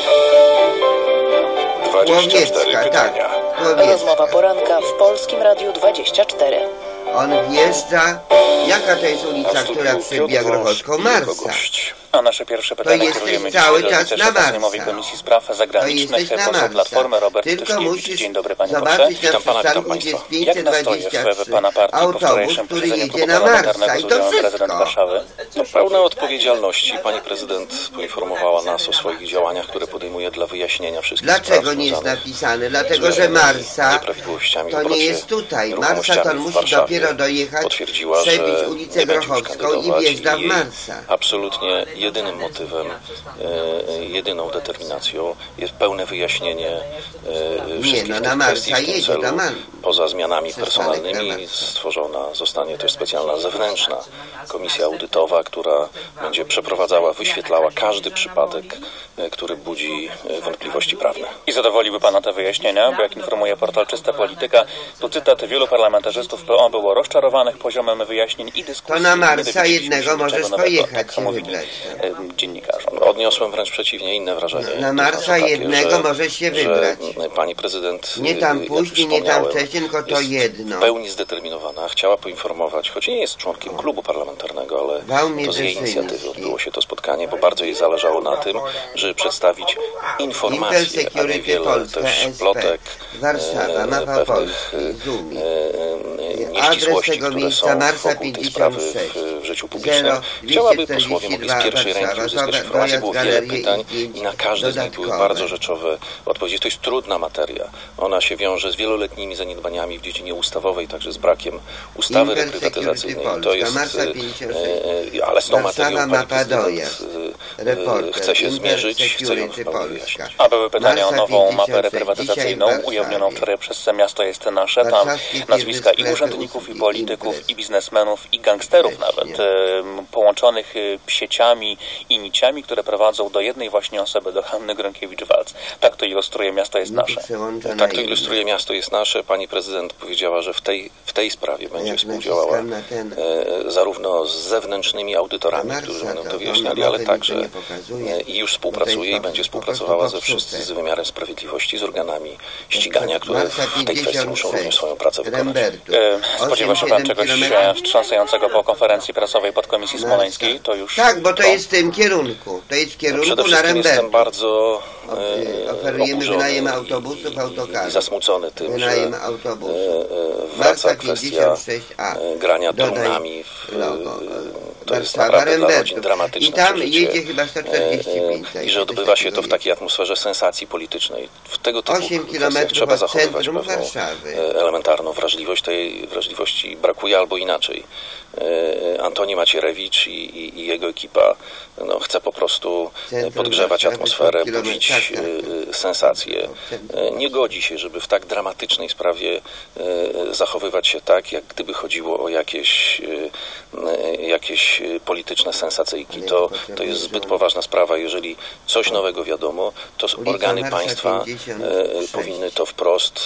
dwadzieścia cztery pytania. Rozmowa poranka w Polskim Radiu dwadzieścia cztery. On wjeżdża. Jaka to jest ulica, która przebija Grochowską? Marsa. A nasze pierwsze pytanie kierujemy cały czas na Sejmowej Komisji Spraw Zagranicznych. Poseł Platformy Robert Tyszkiewicz. Dzień dobry, panie pośle. Witam pana, witam państwa. Jak nastoje w pana partii po wczorajszym posiedzeniu klubu parlamentarnego z udziałem prezydent Warszawy? To pełne odpowiedzialności. Pani prezydent poinformowała nas o swoich działaniach, które podejmuje dla wyjaśnienia wszystkich spraw. Dlaczego nie jest napisane? Dlatego, że Marsa to nie jest tutaj. Marsa to on musi dopiero dojechać, przebić ulicę Grochowską i wjeżdża w Marsa. Absolutnie jedynym motywem, e, jedyną determinacją jest pełne wyjaśnienie e, wszystkich Nie, no, tych na Marsa kwestii w tym jedzie, celu. na Man. Poza zmianami personalnymi stworzona zostanie też specjalna zewnętrzna komisja audytowa, która będzie przeprowadzała, wyświetlała każdy przypadek, e, który budzi e, wątpliwości prawne. I zadowoliły pana te wyjaśnienia, bo jak informuje portal Czysta Polityka, to cytat: wielu parlamentarzystów P O było rozczarowanych poziomem wyjaśnień i dyskusji. To na Marsa jednego możesz pojechać tak się wybrać. Dziennikarzom. Odniosłem wręcz przeciwnie, inne wrażenie. Na Marsa takie, jednego że, możesz się wybrać. Pani prezydent, nie tam później, nie tam wcześniej, tylko to jedno. W pełni zdeterminowana, chciała poinformować, choć nie jest członkiem klubu parlamentarnego, ale to z jej inicjatywy odbyło się to spotkanie, bo bardzo jej zależało na tym, żeby przedstawić informacje, a nie wiele też plotek, Warszawa, mapa Polski, Zoom. nieścisłości, które są wokół tej sprawy w życiu publicznym. Chciałaby posłowie mogli z pierwszej ręki uzyskać informacje. Było wiele pytań i na każde z nich były bardzo rzeczowe odpowiedzi. To jest trudna materia. Ona się wiąże z wieloletnimi zaniedbaniami w dziedzinie ustawowej, także z brakiem ustawy reprywatyzacyjnej. To jest, e, ale z tą materią pani prezydent chce się zmierzyć, chce ją wyjaśnić. A były pytania o nową mapę reprywatyzacyjną ujawnioną wczoraj przez Miasto Jest Nasze. Tam nazwiska i urzędników, i polityków, i biznesmenów, i gangsterów nawet, e, połączonych sieciami i niciami, które prowadzą do jednej właśnie osoby, do Hanny Gronkiewicz-Waltz. Tak to ilustruje Miasto Jest Nasze. Tak to ilustruje Miasto Jest Nasze. Pani prezydent powiedziała, że w tej, w tej sprawie będzie współdziałała e, zarówno z zewnętrznymi audytorami, którzy będą to wyjaśniali, ale także e, i już współpracuje i będzie współpracowała ze wszyscy z wymiarem sprawiedliwości, z organami ścigania, które w tej kwestii muszą również swoją pracę wykonać. E, spodziewa się pan czegoś wstrząsającego po konferencji prasowej podkomisji smoleńskiej? To już tak, bo to jest w tym kierunku. To jest w kierunku Przede na wszystkim Rembertu. jestem bardzo e, oferujemy wynajem autobusów, autokarów. I zasmucony tym, wynajem że autobusów. e, wraca kwestia e, grania trumnami w logo. To jest naprawdę dla rodzin dramatyczne I tam przeżycie. jedzie chyba sto czterdzieści pięć. I że odbywa się to w takiej atmosferze sensacji politycznej. W tego typu kwestiach trzeba zachowywać pewną elementarną wrażliwość. Tej wrażliwości brakuje albo inaczej. Antoni Macierewicz i, i, i jego ekipa no, chce po prostu podgrzewać atmosferę, budzić sensacje. Nie godzi się, żeby w tak dramatycznej sprawie zachowywać się tak, jak gdyby chodziło o jakieś, jakieś jakieś polityczne sensacyjki. To, to jest zbyt poważna sprawa. Jeżeli coś nowego wiadomo, to organy państwa e, powinny to wprost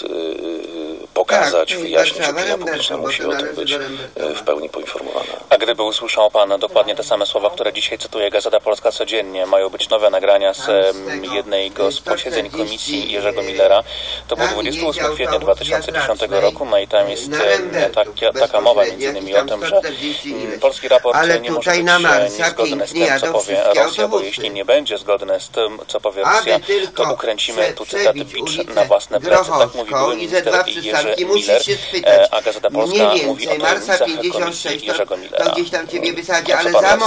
e, pokazać, wyjaśnić. Opinia publiczna musi o tym być w pełni poinformowana. A gdyby usłyszał Pan dokładnie te same słowa, które dzisiaj cytuje Gazeta Polska codziennie, mają być nowe nagrania z jednego z posiedzeń komisji Jerzego Millera, to było dwudziestego ósmego kwietnia dwa tysiące dziesiątego roku, no i tam jest taka, taka mowa między innymi o tym, że polski raport nie może być niezgodny z tym, co powie Rosja, bo jeśli nie będzie zgodny z tym, co powie Rosja, to ukręcimy, tu cytat, bicz na własne plecy. Tak mówi były minister Jerzy Miller, a Gazeta Polska mówi o tajemnicach komisji Jerzego Millera. Ale za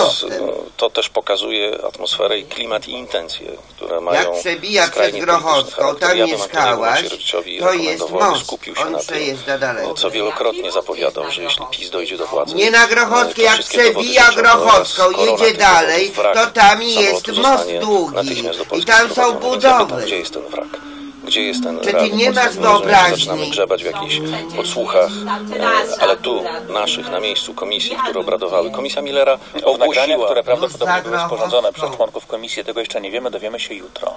to też pokazuje atmosferę i klimat i intencje, które mają jak przebija przez Grochowską, tam mieszkałaś, to jest most, skupił się on na przejeżdża dalej. tym, co wielokrotnie zapowiadał, że jeśli PiS dojdzie do władzy... Nie na Grochowskiej, jak przebija Grochowską, jedzie dalej, to tam jest most długi i tam są budowy. Gdzie jest ten wrak? Gdzie jest ten Czy ty nie masz wyobraźni? Zaczynamy grzebać w jakichś podsłuchach, ale tu, naszych, na miejscu komisji, które obradowały. Komisja Millera o nagraniach, które prawdopodobnie były sporządzone przez członków komisji, tego jeszcze nie wiemy, dowiemy się jutro.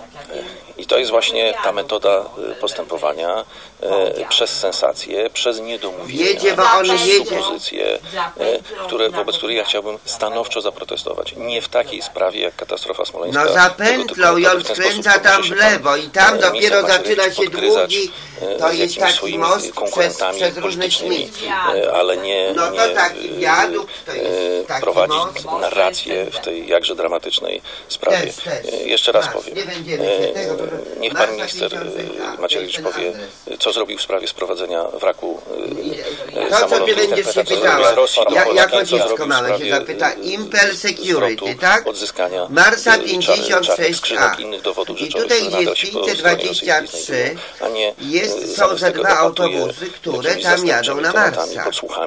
I to jest właśnie ta metoda postępowania e, przez sensację, przez niedomówienia, jedzie, bo on przez jedzie. supozycje, e, które, wobec których ja chciałbym stanowczo zaprotestować. Nie w takiej sprawie jak katastrofa smoleńska. No zapętlą i on skręca tam w lewo i tam dopiero zaczyna się długi, to jest taki most przez, przez różne śmieci. Ale nie, no to nie taki wiadukt, to jest taki prowadzić most, narrację w tej jakże dramatycznej sprawie. Też, też. Jeszcze raz Masz, powiem. nie będziemy się tego, Niech pan minister Macierewicz powie, co zrobił w sprawie sprowadzenia wraku to, samolotu. co ty będziesz się pytała, ja, jako dziecko małe się zapyta, Impel Security, tak? Odzyskania Marsa pięćdziesiąt sześć A. Innych dowodów I tutaj jest pięćset dwadzieścia trzy, jest, są ze dwa autobusy, które tam jadą na Marsa.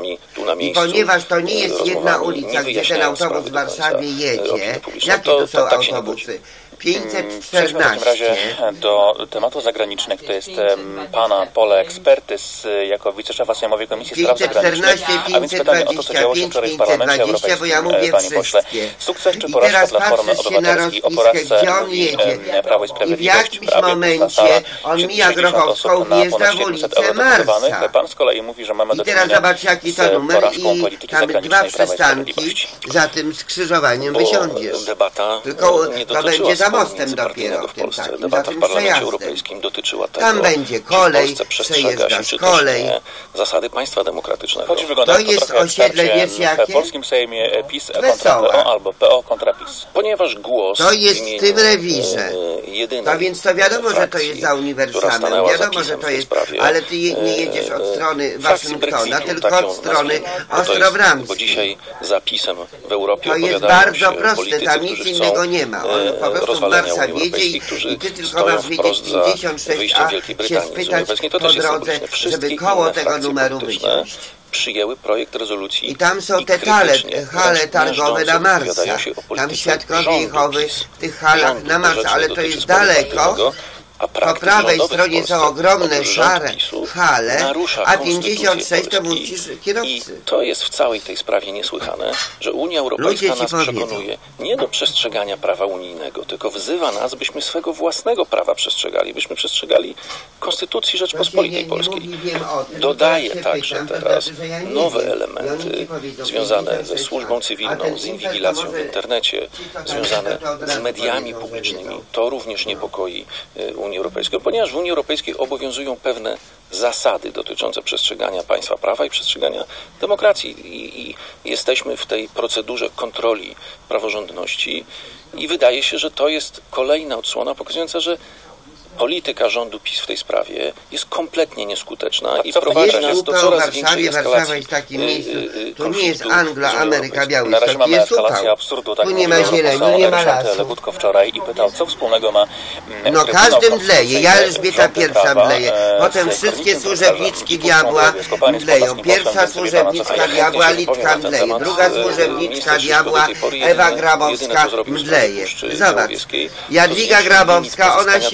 I ponieważ to nie jest jedna ulica, gdzie ten autobus w Warszawie jedzie, jakie to są autobusy? pięćset czternaście. Przejdźmy w takim razie do tematu zagranicznych. To jest um, pana pole eksperty z, jako wiceszefa Sejmowej Komisji Spraw Zagranicznych. A więc pytanie o to, co działo się wczoraj w Parlamencie Europejskim, bo ja mówię panie pośle. Sukces czy porażka Platformy Obywatelskiej o porażce Prawo i Sprawiedliwość? I w jakimś momencie on mija Grochowską, wjeżdża w ulicę Marsa. Pan z kolei mówi, że mamy do I teraz zobacz jaki to numer i tam dwa przystanki za tym skrzyżowaniem wysiądziesz. Debata tylko nie to będzie za mostem dopiero w tym takim, za tym przejazdem. Tam będzie kolej, przejeżdżasz kolej. Zasady państwa demokratycznego. To jest osiedle, wiesz jakie? W polskim Sejmie PiS kontra P O albo P O kontra PiS. Ponieważ głos to jest w tym rewirze. No więc to wiadomo, że to jest za uniwersalne. Wiadomo, że to jest, ale ty nie jedziesz od strony Waszyngtona, tylko od strony Ostrobramskiej. Bo dzisiaj zapisem w Europie to jest bardzo proste, tam nic innego nie ma. On po prostu w Marsa wiedzie i, i ty tylko masz wiedzieć pięćdziesiąt sześć A się spytać po drodze, żeby koło tego numeru wysiąść. Przyjęły projekt rezolucji i tam są te tale, hale targowe na Marsa. Tam świadkowie Jehowy w tych halach na Marsa, ale to jest daleko. Po prawej stronie są ogromne szare hale, a pięćdziesiąt sześć to musisz kierowcy. I to jest w całej tej sprawie niesłychane, że Unia Europejska nas przekonuje nie do przestrzegania prawa unijnego, tylko wzywa nas, byśmy swego własnego prawa przestrzegali, byśmy przestrzegali Konstytucji Rzeczpospolitej Polskiej. Dodaje także teraz nowe elementy związane ze służbą cywilną, z inwigilacją w internecie, związane z mediami publicznymi. To również niepokoi Unię Europejską, ponieważ w Unii Europejskiej obowiązują pewne zasady dotyczące przestrzegania państwa prawa i przestrzegania demokracji. I, i jesteśmy w tej procedurze kontroli praworządności i wydaje się, że to jest kolejna odsłona pokazująca, że polityka rządu PiS w tej sprawie jest kompletnie nieskuteczna i prowadzi nas do coraz większej eskalacji. Jest takim miejscu. Tu nie jest Anglia, Ameryka, Białystok, jest upał. Absurdu, tak tu nie ma zieleni, nie ma lasu. Legutko wczoraj i pytał, co wspólnego ma... No każdy mdleje, ja Elżbieta pierwsza mdleje, potem wszystkie służebniczki diabła mdleją. Pierwsza służebniczka diabła Litka mdleje, druga służebniczka diabła Ewa Grabowska mdleje. Zobacz, Jadwiga Grabowska, ona się ociąga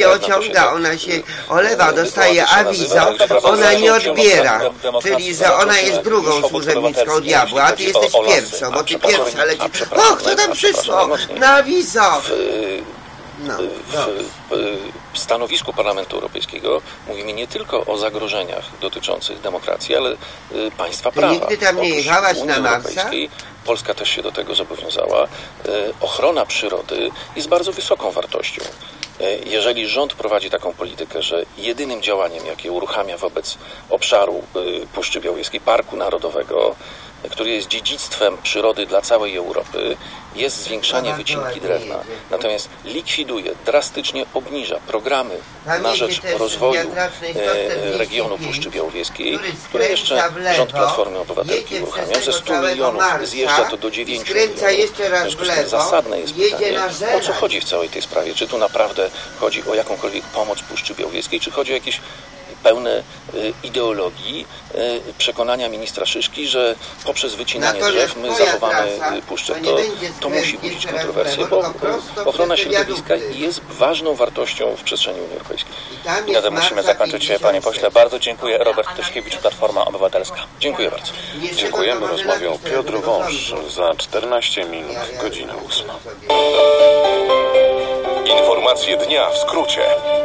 ściąga, ona się olewa, dostaje awizo, ona nie odbiera. Czyli, że ona jest drugą służebniczką diabła, a ty jesteś pierwszą, bo ty pierwsza leci. O, kto tam przyszło? Na awizo! No, w stanowisku Parlamentu Europejskiego mówimy nie tylko o zagrożeniach dotyczących demokracji, ale państwa prawa. Nigdy tam nie jechałaś na Marsa? Polska też się do tego zobowiązała. Ochrona przyrody jest bardzo wysoką wartością. Jeżeli rząd prowadzi taką politykę, że jedynym działaniem, jakie uruchamia wobec obszaru Puszczy Białowieskiej, Parku Narodowego, który jest dziedzictwem przyrody dla całej Europy, jest zwiększanie wycinki drewna. Natomiast likwiduje, drastycznie obniża programy na rzecz rozwoju e, regionu Puszczy Białowieskiej, które jeszcze rząd Platformy Obywatelskiej uruchamia. Ze stu milionów zjeżdża to do dziewięciu milionów. W związku z tym zasadne jest pytanie, o co chodzi w całej tej sprawie. Czy tu naprawdę chodzi o jakąkolwiek pomoc Puszczy Białowieskiej, czy chodzi o jakieś pełne y, ideologii, y, przekonania ministra Szyszki, że poprzez wycinanie drzew my zachowamy y, puszczę. To, to musi budzić kontrowersje, bo y, ochrona środowiska jest ważną wartością w przestrzeni Unii Europejskiej. I na tym musimy zakończyć, panie pośle. Bardzo dziękuję. Robert Tyszkiewicz, Platforma Obywatelska. Dziękuję bardzo. Dziękujemy. Rozmawiał Piotr Wąż. Za czternaście minut, godzina ósma. Informacje dnia w skrócie.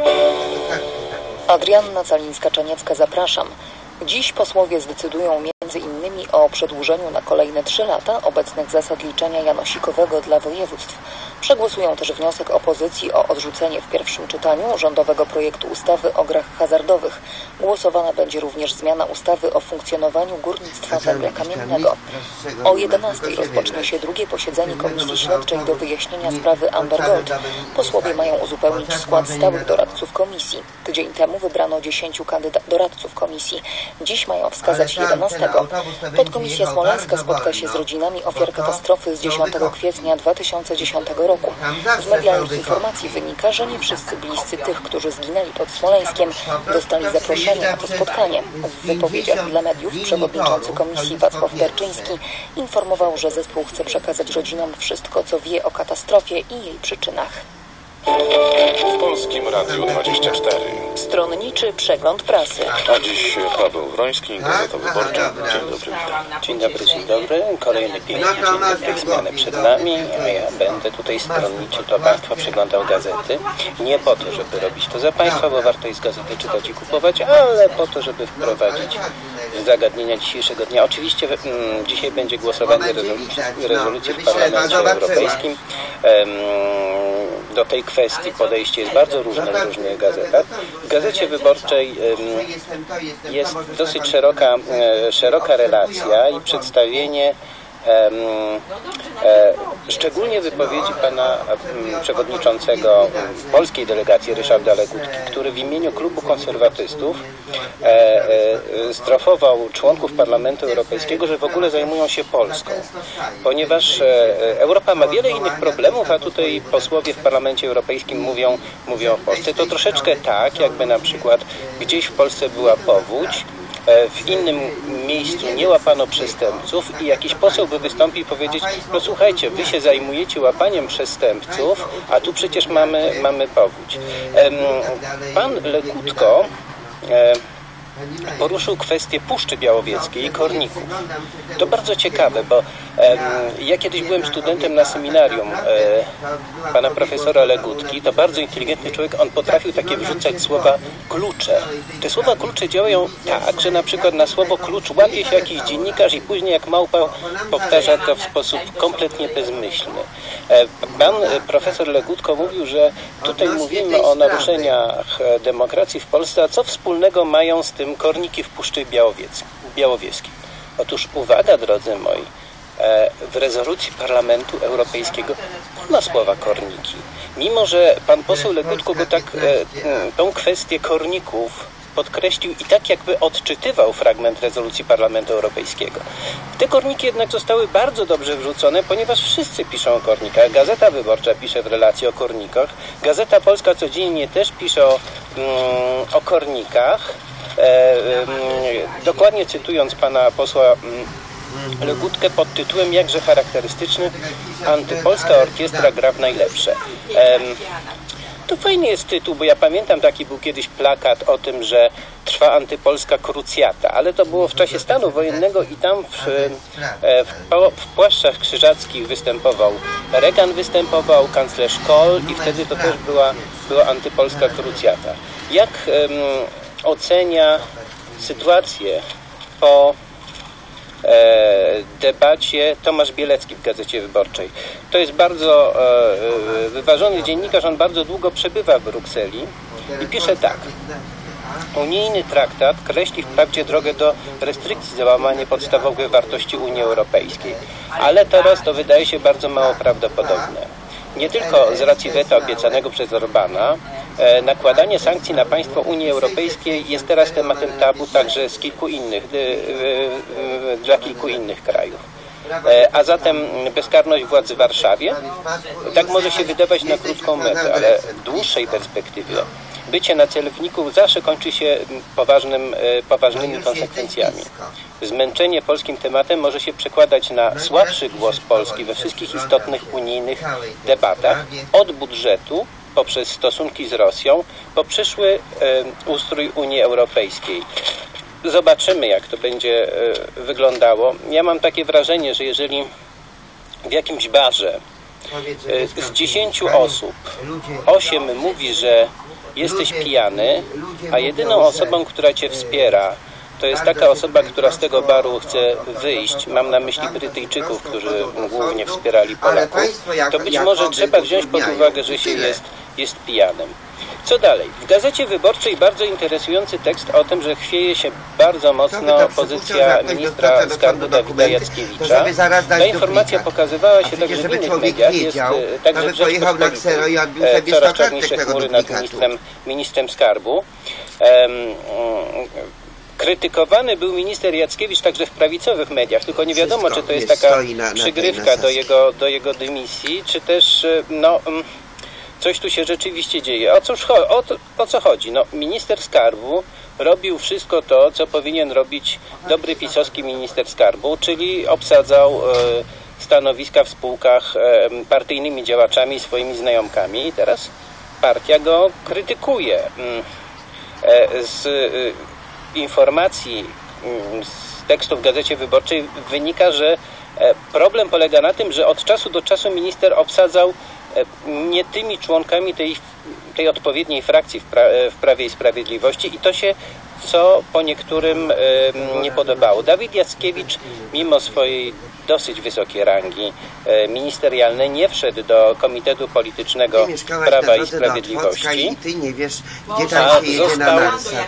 Adrianna Calińska-Czaniecka, zapraszam. Dziś posłowie zdecydują między innymi o przedłużeniu na kolejne trzy lata obecnych zasad liczenia janosikowego dla województw. Przegłosują też wniosek opozycji o odrzucenie w pierwszym czytaniu rządowego projektu ustawy o grach hazardowych. Głosowana będzie również zmiana ustawy o funkcjonowaniu górnictwa węgla kamiennego. O jedenastej rozpocznie się drugie posiedzenie Komisji Śledczej do wyjaśnienia sprawy Amber Gold. Posłowie mają uzupełnić skład stałych doradców komisji. Tydzień temu wybrano dziesięciu kandyda- doradców komisji. Dziś mają wskazać jedenastego. Podkomisja Smoleńska spotka się z rodzinami ofiar katastrofy z dziesiątego kwietnia dwa tysiące dziesiątego roku. Z medialnych informacji wynika, że nie wszyscy bliscy tych, którzy zginęli pod Smoleńskiem, dostali zaproszenie na to spotkanie. W wypowiedziach dla mediów przewodniczący komisji Wacław Berczyński informował, że zespół chce przekazać rodzinom wszystko, co wie o katastrofie i jej przyczynach. W Polskim Radiu dwadzieścia cztery. Stronniczy przegląd prasy. A dziś Paweł Wroński, Gazeta Wyborcza. Dzień dobry. Dzień dobry, dzień dobry. Kolejny piękny dzień dobrych zmiany przed nami. Ja będę tutaj stronniczy dla Państwa przeglądał gazety. Nie po to, żeby robić to za Państwa, bo warto jest gazety czytać i kupować, ale po to, żeby wprowadzić zagadnienia dzisiejszego dnia. Oczywiście mm, dzisiaj będzie głosowanie rezolucji, rezolucji w Parlamencie Europejskim. Um, do tej kwestii podejście jest bardzo różne w różnych gazetach. W Gazecie Wyborczej um, jest dosyć szeroka, e, szeroka relacja i przedstawienie Um, e, szczególnie wypowiedzi pana um, przewodniczącego um, polskiej delegacji Ryszarda Legutki, który w imieniu klubu konserwatystów e, e, strofował członków Parlamentu Europejskiego, że w ogóle zajmują się Polską, ponieważ e, Europa ma wiele innych problemów, a tutaj posłowie w Parlamencie Europejskim mówią, mówią o Polsce. To troszeczkę tak, jakby na przykład gdzieś w Polsce była powódź, w innym miejscu nie łapano przestępców i jakiś poseł by wystąpił i powiedzieć, no słuchajcie, wy się zajmujecie łapaniem przestępców, a tu przecież mamy, mamy powódź. Pan Legutko poruszył kwestię Puszczy Białowieskiej i korników. To bardzo ciekawe, bo e, ja kiedyś byłem studentem na seminarium e, pana profesora Legutki, to bardzo inteligentny człowiek, on potrafił takie wrzucać słowa klucze. Te słowa klucze działają tak, że na przykład na słowo klucz łapie się jakiś dziennikarz i później jak małpa powtarza to w sposób kompletnie bezmyślny. E, pan profesor Legutko mówił, że tutaj mówimy o naruszeniach demokracji w Polsce, a co wspólnego mają z tym korniki w Puszczy Białowieskiej. Otóż uwaga, drodzy moi, w rezolucji Parlamentu Europejskiego nie ma słowa korniki. Mimo że pan poseł Legutko go tak tą kwestię korników podkreślił i tak jakby odczytywał fragment rezolucji Parlamentu Europejskiego. Te korniki jednak zostały bardzo dobrze wrzucone, ponieważ wszyscy piszą o kornikach. Gazeta Wyborcza pisze w relacji o kornikach. Gazeta Polska codziennie też pisze o, mm, o kornikach. E, e, dokładnie cytując pana posła mm, Legutkę pod tytułem jakże charakterystyczny, antypolska orkiestra gra w najlepsze. E, To fajny jest tytuł, bo ja pamiętam, taki był kiedyś plakat o tym, że trwa antypolska krucjata, ale to było w czasie stanu wojennego i tam w, w, w płaszczach krzyżackich występował Reagan, występował kanclerz Kohl i wtedy to też była, była antypolska krucjata. Jak um, ocenia sytuację po E, debacie Tomasz Bielecki w Gazecie Wyborczej? To jest bardzo e, wyważony dziennikarz, on bardzo długo przebywa w Brukseli i pisze tak. Unijny traktat kreśli wprawdzie drogę do restrykcji za łamanie podstawowych wartości Unii Europejskiej, ale teraz to wydaje się bardzo mało prawdopodobne. Nie tylko z racji weta obiecanego przez Orbana, e, nakładanie sankcji na państwo Unii Europejskiej jest teraz tematem tabu także z kilku innych, e, e, dla kilku innych krajów. E, a zatem bezkarność władz w Warszawie, tak może się wydawać na krótką metę, ale w dłuższej perspektywie bycie na celowniku zawsze kończy się poważnym, e, poważnymi konsekwencjami. Zmęczenie polskim tematem może się przekładać na słabszy głos Polski we wszystkich istotnych unijnych debatach, od budżetu poprzez stosunki z Rosją, po przyszły e, ustrój Unii Europejskiej. Zobaczymy, jak to będzie e, wyglądało. Ja mam takie wrażenie, że jeżeli w jakimś barze e, z dziesięciu osób osiem mówi, że jesteś pijany, a jedyną osobą, która cię wspiera, to jest taka osoba, która z tego baru chce wyjść, mam na myśli Brytyjczyków, którzy głównie wspierali Polaków, to być może trzeba wziąć pod uwagę, że się jest, jest pijanym. Co dalej? W Gazecie Wyborczej bardzo interesujący tekst o tym, że chwieje się bardzo mocno pozycja ministra skarbu Dawida Jackiewicza. Ta informacja pokazywała się także w innych mediach. Jest także w Rzeczpospolitej coraz czarniejsze chmury nad ministrem, ministrem skarbu. Krytykowany był minister Jackiewicz także w prawicowych mediach, tylko nie wiadomo, czy to jest taka przygrywka do jego, do jego dymisji, czy też no, coś tu się rzeczywiście dzieje. O, cóż, o, o co chodzi? No, minister skarbu robił wszystko to, co powinien robić dobry pisowski minister skarbu, czyli obsadzał e, stanowiska w spółkach e, partyjnymi działaczami, swoimi znajomkami i teraz partia go krytykuje. E, z e, informacji z tekstu w Gazecie Wyborczej wynika, że problem polega na tym, że od czasu do czasu minister obsadzał nie tymi członkami tej, tej odpowiedniej frakcji w, pra, w Prawie i Sprawiedliwości i to się co po niektórym nie podobało. Dawid Jackiewicz mimo swojej dosyć wysokiej rangi ministerialnej nie wszedł do Komitetu Politycznego Prawa i Sprawiedliwości, i ty nie wiesz, gdzie tam się jedzie na Marsa.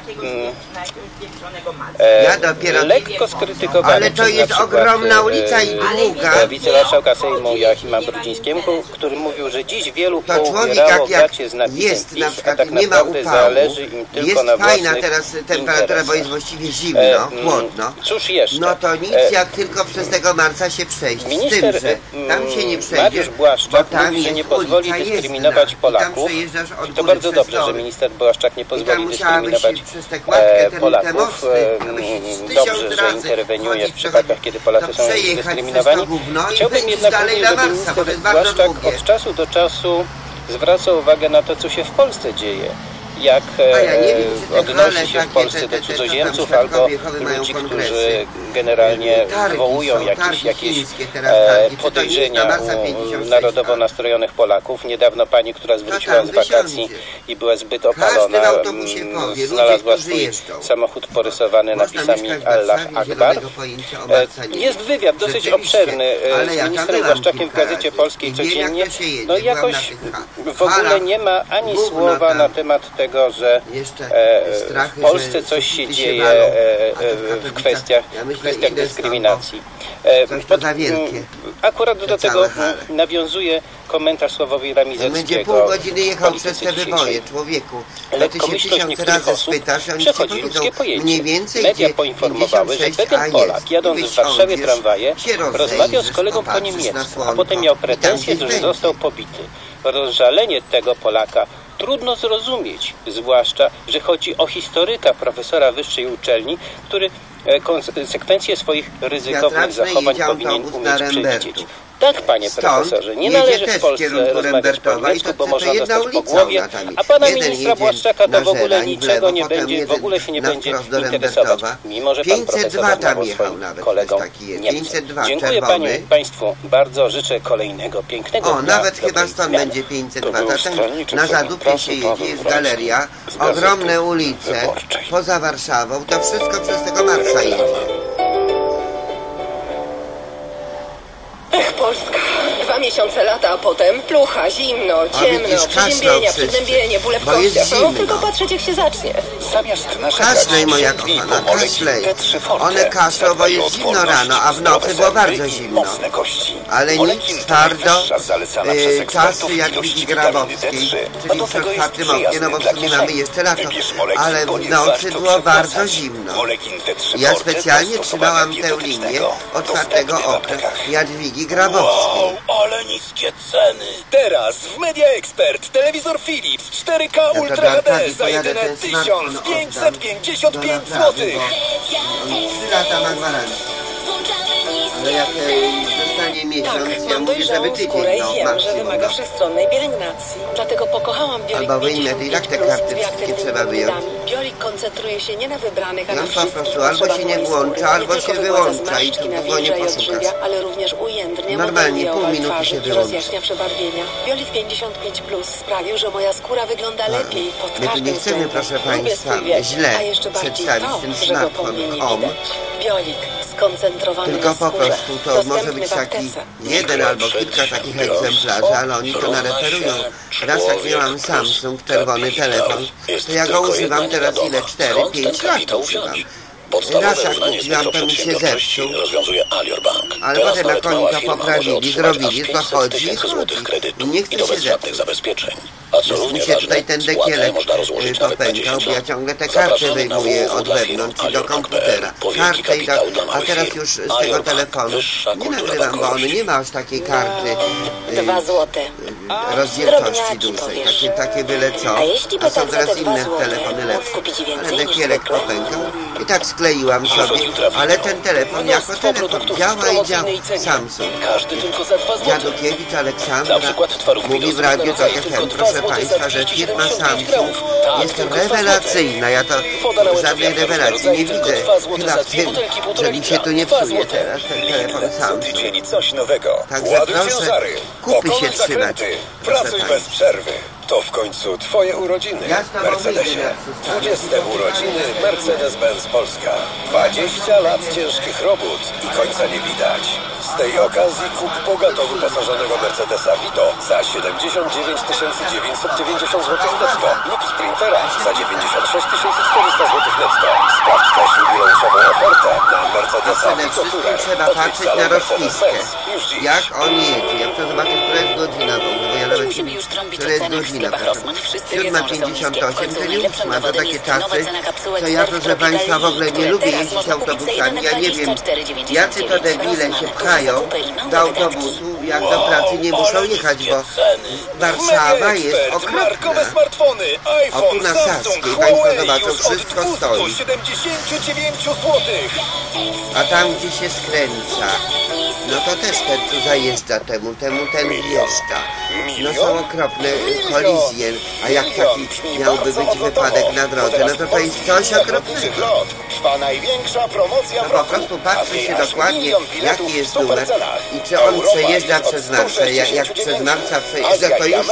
Ja dopiero lekko skrytykowany ale to jest ogromna ulica i długa. Wicemarszałka Sejmu Joachima Brudzińskiego, który mówił, że dziś wielu pobierało gacie z napisem jest, PiS, na przykład, a tak nie ma naprawdę upału, zależy im tylko jest na własnych fajna teraz temperatura, bo jest właściwie zimno, chłodno. Cóż jeszcze? No to nic, jak tylko przez tego Marsa się przejść. Minister z tym, że tam się nie przejdzie, Mariusz Błaszczak mówi, że nie pozwoli dyskryminować Polaków. I to bardzo dobrze, że minister Błaszczak nie pozwoli dyskryminować e, Polaków. E, dobrze, że interweniuje w przypadkach, kiedy Polacy są dyskryminowani. Chciałbym jednak powiedzieć, że minister Błaszczak od czasu do czasu zwraca uwagę na to, co się w Polsce dzieje. Jak e, odnosi się w Polsce do cudzoziemców albo ludzi, którzy generalnie wywołują jakieś, jakieś e, podejrzenia u narodowo nastrojonych Polaków. Niedawno pani, która zwróciła z wakacji i była zbyt opalona, znalazła swój samochód porysowany napisami Allah Akbar. E, jest wywiad dosyć obszerny e, z ministrem Błaszczakiem w Gazecie Polskiej codziennie. No i jakoś w ogóle nie ma ani słowa na temat tego, że w Polsce coś się dzieje w kwestiach, w kwestiach dyskryminacji. Pod, akurat do tego nawiązuje komentarz Sławowi Ramizeckiego. Będzie pół godziny jechał przez te wybory, człowieku. Lekkomyślność niektórych osób przechodzi ludzkie pojęcie. Media poinformowały, że pewien Polak, jadąc w Warszawie tramwaje, rozmawiał z kolegą po niemiecku, a potem miał pretensje, że został pobity. Rozżalenie tego Polaka trudno zrozumieć, zwłaszcza, że chodzi o historyka, profesora wyższej uczelni, który konsekwencje swoich ryzykownych zachowań powinien umieć przewidzieć. Tak, panie Stąd profesorze, nie jedzie należy też w w Polsce kierunku rozmawiać po Rembertowa i angielsku, to, bo to można jedna dostać po ulica, głowie, ona tam a pana jeden ministra jedzie Błaszczaka to na w ogóle Żerań, w niczego lewo, nie potem będzie, w jeden ogóle się nie na będzie wprost do interesować, Rembertowa. mimo że pan pięćset profesor dwa tam rozmawiał jechał swoim nawet, kolegom taki jest. Niemcem. pięćset dwa Dziękuję czerwony. panie, państwu, bardzo życzę kolejnego, pięknego O, dnia, nawet dobrej chyba stąd zmiany. będzie pięćset To dwa. był Tam stronniczy na przewód Zadupie prasy się jedzie, Paweł jest Wroński galeria, z Gazety ogromne ulice, Wyborczej. poza Warszawą, to wszystko przez tego Marsa jedzie. Ech, Polska. Dwa miesiące lata, a potem plucha, zimno, ciemno, widzisz, przeziębienia, wszyscy, przygnębienie, bóle w bo jest kościach. No, zimno. tylko patrzeć, jak się zacznie. Zamiast narzekać, Kaszlej, moja sięgnij kochana, po moleki kaszlej. T trzy Forte. One kaszlą, bo Zadbaj o jest zimno odporność, rano, a w zdrowe nocy było zęby bardzo i zimno. mocne kości. Ale Molekin nic, to twardo, najwyższa zalecana przez yy, ekspertów czasy jak ilość widzi witaminy Grabowskiej, D trzy. A czyli do przed tego jest czwartym oknie, no przyjazny bo dla wtedy mamy kieszeni. jeszcze lato, Wybierz Molekin, ale bo w nie nocy warto było bardzo przepłacać. zimno. Molekin T trzy Ja Forte specjalnie do stosowania trzymałam tę linię dietetycznego. otwartego Dostępny w okna aptekach. Jadwigi Grabowskiej. Wow, ale niskie ceny! Teraz w Media Expert telewizor Philips cztery K to Ultra do H D Arkadii za pojadę, jedyne ten smartfon tysiąc pięćset pięćdziesiąt do pięć naprawy, złotych. bo on trzy lata ma gwarancję. Ale jak e, zostanie miesiąc, Tak, ja mam mówię, żeby dojrzałą tydzień, skórę i no, wiem, że maksimum, wymaga no. wszechstronnej pielęgnacji. Dlatego pokochałam Biolik Albo wyjmę, i tak te karty wszystkie trzeba wyjąć. Biolik koncentruje się nie na wybranych, a I na on po wszystkich prostu albo potrzebach się nie mojej włącza, skóry. albo Nie się tylko wygładza wyłącza i zmarszczki, tu długo nie nawilża i poszukasz. odżywia, ale również ujędrnia Normalnie materiał pół minuty twarzy się i wyłącza. rozjaśnia przebarwienia. Biolik pięćdziesiąt pięć plus sprawił, że moja skóra wygląda lepiej pod My tu każdym nie chcemy, względem. proszę Lubię Państwa, swój wiek, źle a jeszcze bardziej przedstawić to, ten że go po smartfon mnie nie Home. widać. Biolik skoncentrowany Tylko na po skórze. prostu to może Dostępny być w taki aptece. jeden albo kilka takich egzemplarzy, ale oni to nareperują. Raz jak miałam Samsung, czerwony telefon, to ja go używam teraz ile? cztery pięć lat używam. Raz jak kupiłam, to mi się zepsuł, ale potem jak oni to poprawili, zrobili, to chodzi i chodzi. I nie chce się zepsuć. Jest mi się tutaj ten dekielek y, popękał, bo ja ciągle te karty wyjmuję od wewnątrz i do komputera. Kartę i do, a teraz już z tego telefonu nie nagrywam, bo on nie ma aż takiej karty y, Dwa złote. rozdzielczości dużej, takie, takie byle co. A jeśli A są by teraz za te dwa inne złote telefony lepsze. kupić więcej Ale niż dekielek zwykle? popękał i tak skleiłam sobie, ale ten telefon jako telefon działa i działa. Samsung. Każdy tylko za dwa złote. Jadukiewicz Aleksandra Na przykład twaróg mówi w radiu Tok F M, proszę Państwa, że firma Samsung jest rewelacyjna. Ja to żadnej rewelacji nie widzę. Chyba w tym, że mi się tu nie psuje teraz ten telefon Samsung. Dzieli coś nowego. Także Ładuj proszę ciężary. kupy się Pokonaj trzymać. zakręty. Pracuj bez przerwy. To w końcu Twoje urodziny. Ja z tobą Mercedesie. wyjdę na dwudzieste urodziny Mercedes-Benz Polska. dwadzieścia lat ciężkich robót i końca nie widać. Z tej okazji kup bogato wyposażonego Mercedesa Vito za siedemdziesiąt dziewięć tysięcy dziewięćset dziewięćdziesiąt złotych netto lub Sprintera za dziewięćdziesiąt sześć tysięcy czterysta złotych netto. Sprawdź też jubileuszową ofertę na Mercedesa Przede Vito wszystkim Tourer. trzeba Od patrzeć salonu na rozpiskę, Mercedes-Benz. Już dziś. jak on jedzie. Ja chcę zobaczyć, która jest godzina w ogóle, bo ja nawet Musimy nie już trąbić która o jest cenach w godzina. sklepach prawda? Rossmann. Wszyscy siódma wiedzą, że są pięćdziesiąt niskie. W osiem, końcu to nie najlepszym ósma, to dowodem takie jest nowa czasy, cena kapsułek to ja Surf proszę Państwa w ogóle nie które lubię teraz jeździć można kupić za autobusami. Ja nie wiem, dwadzieścia cztery dziewięćdziesiąt jacy to dziewięć. debile się Rossmann. pchają Zakupy i małe do wydatki. autobusu, jak do pracy nie muszą jechać, bo Warszawa jest okropna. Smartfony, O, iPhone, tu na Samsung, Saskiej, Państwo Huawei zobaczą, już od wszystko stoi. dwieście siedemdziesiąt dziewięć złotych. A tam, gdzie się skręca, no to też ten tu zajeżdża temu, temu ten wjeżdża. No są okropne kolizje, a jak taki miałby być wypadek na drodze, no to to jest coś okropnego. Trwa największa promocja No po prostu patrzy się dokładnie, jaki jest numer i czy on przejeżdża przez Marsę. Jak, jak przez Marsa przejeżdża, to już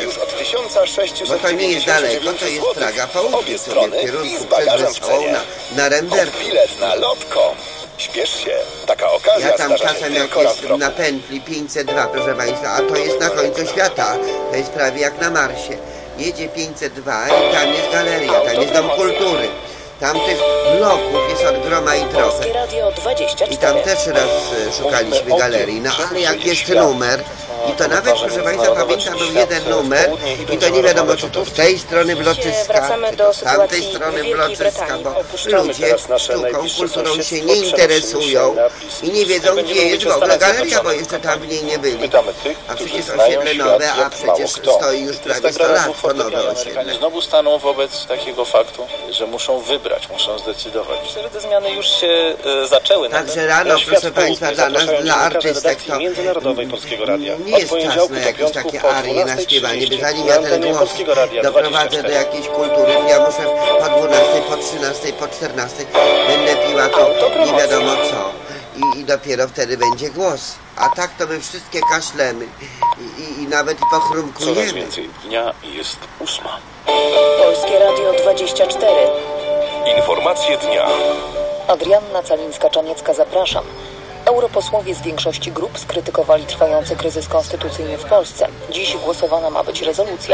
sukces. Bo to nie jest daleko, to jest Praga południe sobie w kierunku przez Wesołą na, na Remberg. Bilet na lot kropka com. Śpiesz się, taka okazja Ja tam zdarza się czasem jak tylko raz w jest roku. na pętli pięćset dwa, proszę Państwa, a to jest na końcu świata. To jest prawie jak na Marsie. Jedzie pięćset dwa i tam jest galeria, tam jest Dom Kultury. Tam tych bloków jest od groma i trochę. Polskie Radio dwadzieścia cztery. I tam też raz e, szukaliśmy galerii, no ale jak jest numer, I to nawet, proszę Państwa, pamiętam, był jeden numer i to nie wiadomo, czy to z tej strony Bloczyska, czy to z tamtej strony Bloczyska, bo ludzie sztuką, kulturą się nie interesują i nie wiedzą, gdzie jest w ogóle galeria, bo jeszcze tam w niej nie byli. A przecież osiedle nowe, a przecież stoi już prawie sto lat po nowe osiedle. Znowu staną wobec takiego faktu, że muszą wybrać, muszą zdecydować. Myślę, że te zmiany już się e, zaczęły. Także rano, proszę Państwa, dla nas, dla artystek to Międzynarodowej Polskiego Radia. nie jest czas na jakieś takie arie na śpiewanie, bo zanim ja ten głos doprowadzę do jakiejś kultury, ja muszę po dwunastej, po trzynastej, po czternastej będę piła to nie wiadomo co. I, I dopiero wtedy będzie głos. A tak to my wszystkie kaszlemy i, i, i nawet i pochrumkujemy. Coraz więcej dnia jest ósma. Polskie Radio dwadzieścia cztery. Informacje dnia. Adrianna Calińska-Czaniecka, zapraszam. Europosłowie z większości grup skrytykowali trwający kryzys konstytucyjny w Polsce. Dziś głosowana ma być rezolucja.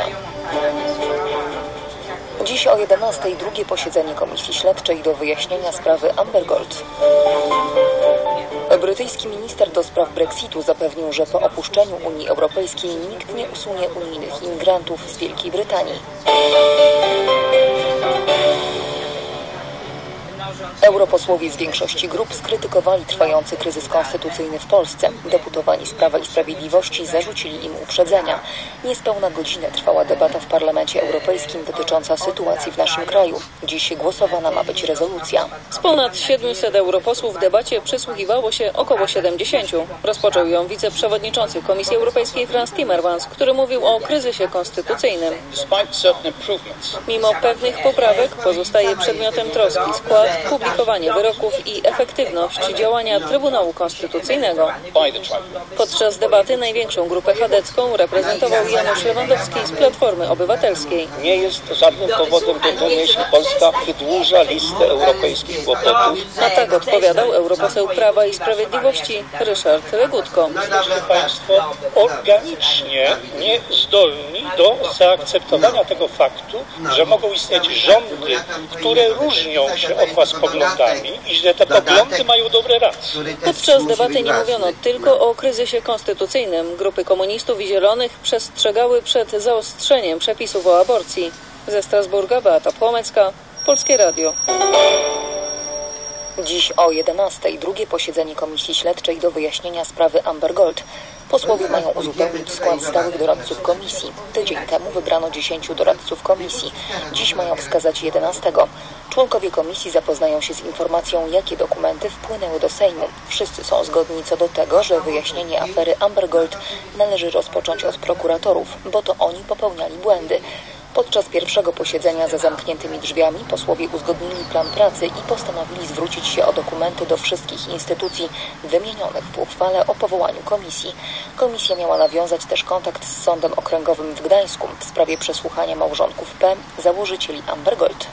Dziś o jedenastej drugie posiedzenie Komisji Śledczej do wyjaśnienia sprawy Amber Gold. Brytyjski minister do spraw Brexitu zapewnił, że po opuszczeniu Unii Europejskiej nikt nie usunie unijnych imigrantów z Wielkiej Brytanii. Europosłowie z większości grup skrytykowali trwający kryzys konstytucyjny w Polsce. Deputowani z Prawa i Sprawiedliwości zarzucili im uprzedzenia. Niespełna godzinę trwała debata w Parlamencie Europejskim dotycząca sytuacji w naszym kraju. Dziś głosowana ma być rezolucja. Z ponad siedmiuset europosłów w debacie przysłuchiwało się około siedemdziesięciu. Rozpoczął ją wiceprzewodniczący Komisji Europejskiej Frans Timmermans, który mówił o kryzysie konstytucyjnym. Mimo pewnych poprawek pozostaje przedmiotem troski skład, publikowanie wyroków i efektywność działania Trybunału Konstytucyjnego. Podczas debaty największą grupę chadecką reprezentował Janusz Lewandowski z Platformy Obywatelskiej. Nie jest żadnym powodem do dumy, jeśli Polska wydłuża listę europejskich kłopotów. A tak odpowiadał europoseł Prawa i Sprawiedliwości Ryszard Legutko. Jesteście Państwo organicznie niezdolni do zaakceptowania tego faktu, że mogą istnieć rządy, które różnią się od Was poglądami i że te poglądy mają dobre racje. Podczas debaty nie mówiono tylko o kryzysie konstytucyjnym. Grupy komunistów i zielonych przestrzegały przed zaostrzeniem przepisów o aborcji. Ze Strasburga Beata Płomecka, Polskie Radio. Dziś o jedenastej drugie posiedzenie Komisji Śledczej do wyjaśnienia sprawy Amber Gold. Posłowie mają uzupełnić skład stałych doradców komisji. Tydzień temu wybrano dziesięciu doradców komisji. Dziś mają wskazać jedenastego. Członkowie komisji zapoznają się z informacją, jakie dokumenty wpłynęły do Sejmu. Wszyscy są zgodni co do tego, że wyjaśnienie afery Amber Gold należy rozpocząć od prokuratorów, bo to oni popełniali błędy. Podczas pierwszego posiedzenia za zamkniętymi drzwiami posłowie uzgodnili plan pracy i postanowili zwrócić się o dokumenty do wszystkich instytucji wymienionych w uchwale o powołaniu komisji. Komisja miała nawiązać też kontakt z Sądem Okręgowym w Gdańsku w sprawie przesłuchania małżonków P., założycieli Amber Gold.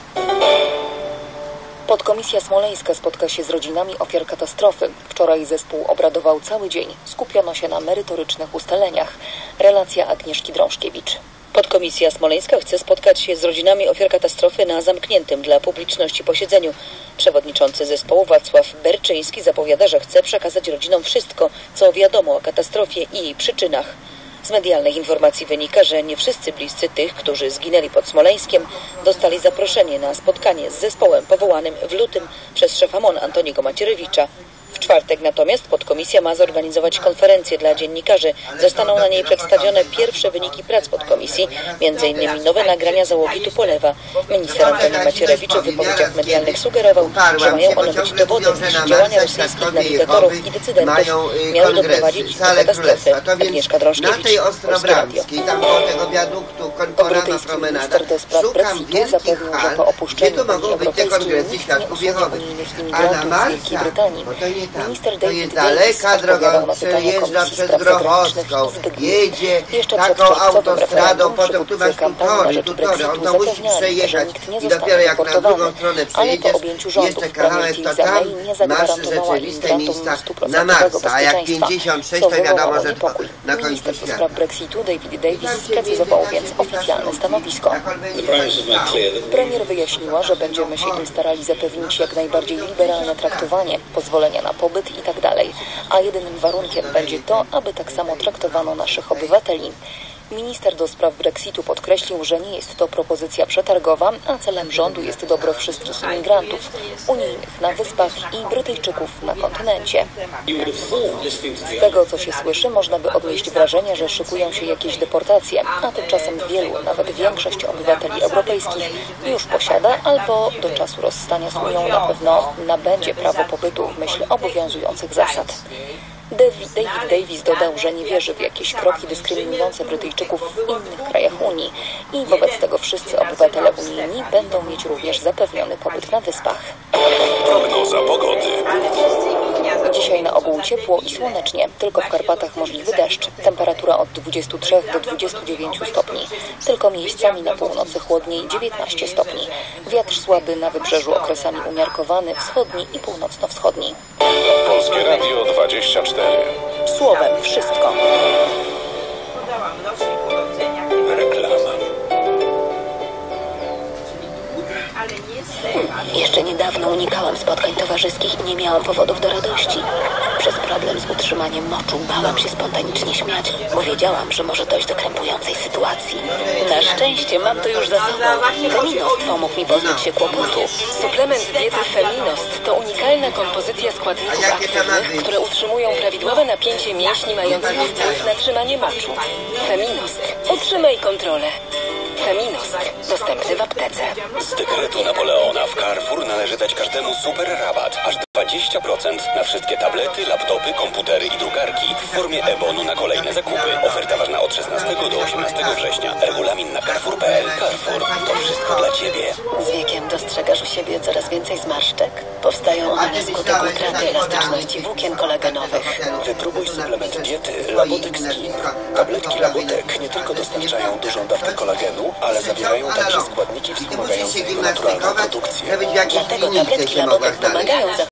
Podkomisja smoleńska spotka się z rodzinami ofiar katastrofy. Wczoraj zespół obradował cały dzień. Skupiono się na merytorycznych ustaleniach. Relacja Agnieszki Drążkiewicz. Podkomisja smoleńska chce spotkać się z rodzinami ofiar katastrofy na zamkniętym dla publiczności posiedzeniu. Przewodniczący zespołu Wacław Berczyński zapowiada, że chce przekazać rodzinom wszystko, co wiadomo o katastrofie i jej przyczynach. Z medialnych informacji wynika, że nie wszyscy bliscy tych, którzy zginęli pod Smoleńskiem, dostali zaproszenie na spotkanie z zespołem powołanym w lutym przez szefa M O N Antoniego Macierewicza. W czwartek natomiast podkomisja ma zorganizować konferencję dla dziennikarzy. Zostaną na niej przedstawione pierwsze wyniki prac podkomisji, między innymi nowe nagrania załogi Tupolewa. Minister Antoni Macierewicz w wypowiedziach medialnych sugerował, że mają one być dowodem, iż działania rosyjskich nawigatorów i decydentów miały doprowadzić do katastrofy. Agnieszka Drążkiewicz, Polskie Radio. Brytyjski minister do spraw Brexitu zapewnił, że po opuszczeniu Unii Europejskiej nikt nie usunie unijnych imigrantów z Wielkiej Brytanii. Minister David Davis odpowiadał na pytanie Komisji Spraw Zagranicznych Izby Gmin. Jeszcze przed czerwcowym referendum przywódcy kampanii na rzecz Brexitu zapewniali, że nikt nie zostanie deportowany, ale po objęciu rządów premier Theresa May nie zagwarantowała imigrantom stuprocentowego bezpieczeństwa, co wywołało niepokój. Minister do spraw Brexitu David Davis sprecyzował więc oficjalne stanowisko. Premier wyjaśniła, że będziemy się im starali zapewnić jak najbardziej liberalne traktowanie, pozwolenia na na pobyt itd. A jedynym warunkiem będzie to, aby tak samo traktowano naszych obywateli. Minister do spraw Brexitu podkreślił, że nie jest to propozycja przetargowa, a celem rządu jest dobro wszystkich imigrantów unijnych na Wyspach i Brytyjczyków na kontynencie. Z tego, co się słyszy, można by odnieść wrażenie, że szykują się jakieś deportacje, a tymczasem wielu, nawet większość obywateli europejskich już posiada albo do czasu rozstania z Unią na pewno nabędzie prawo pobytu w myśl obowiązujących zasad. David Davis dodał, że nie wierzy w jakieś kroki dyskryminujące Brytyjczyków w innych krajach Unii i wobec tego wszyscy obywatele unijni będą mieć również zapewniony pobyt na Wyspach. Prognoza pogody. Dzisiaj na ogół ciepło i słonecznie, tylko w Karpatach możliwy deszcz. Temperatura od dwudziestu trzech do dwudziestu dziewięciu stopni. Tylko miejscami na północy chłodniej dziewiętnaście stopni. Wiatr słaby na wybrzeżu okresami umiarkowany, wschodni i północno-wschodni. Polskie Radio dwadzieścia cztery. Słowem wszystko. Reklama. Jeszcze niedawno unikałam spotkań towarzyskich i nie miałam powodów do radości. Przez problem z utrzymaniem moczu bałam się spontanicznie śmiać, bo wiedziałam, że może dojść do krępującej sytuacji. Na szczęście mam to już za sobą. Feminost pomógł mi pozbyć się kłopotu. Suplement diety Feminost to unikalna kompozycja składników aktywnych, które utrzymują prawidłowe napięcie mięśni mających wpływ na trzymanie moczu. Feminost. Utrzymaj kontrolę. Feminost. Dostępny w aptece. Z dekretu Napoleona w Carrefour należy dać każdemu super rabat. Aż dwadzieścia procent na wszystkie tablety, laptopy, komputery i drukarki w formie e-bonu na kolejne zakupy. Oferta ważna od szesnastego do osiemnastego września. Regulamin na carrefour kropka p l. Carrefour. To wszystko dla Ciebie. Z wiekiem dostrzegasz u siebie coraz więcej zmarszczek. Powstają one na skutek utraty elastyczności włókien kolagenowych. Wypróbuj suplement diety Labotek Skin. Tabletki Labotek nie tylko dostarczają dużą dawkę kolagenu, ale zawierają także składniki wspomagające jego naturalną produkcję. Dlatego tabletki Labotek pomagają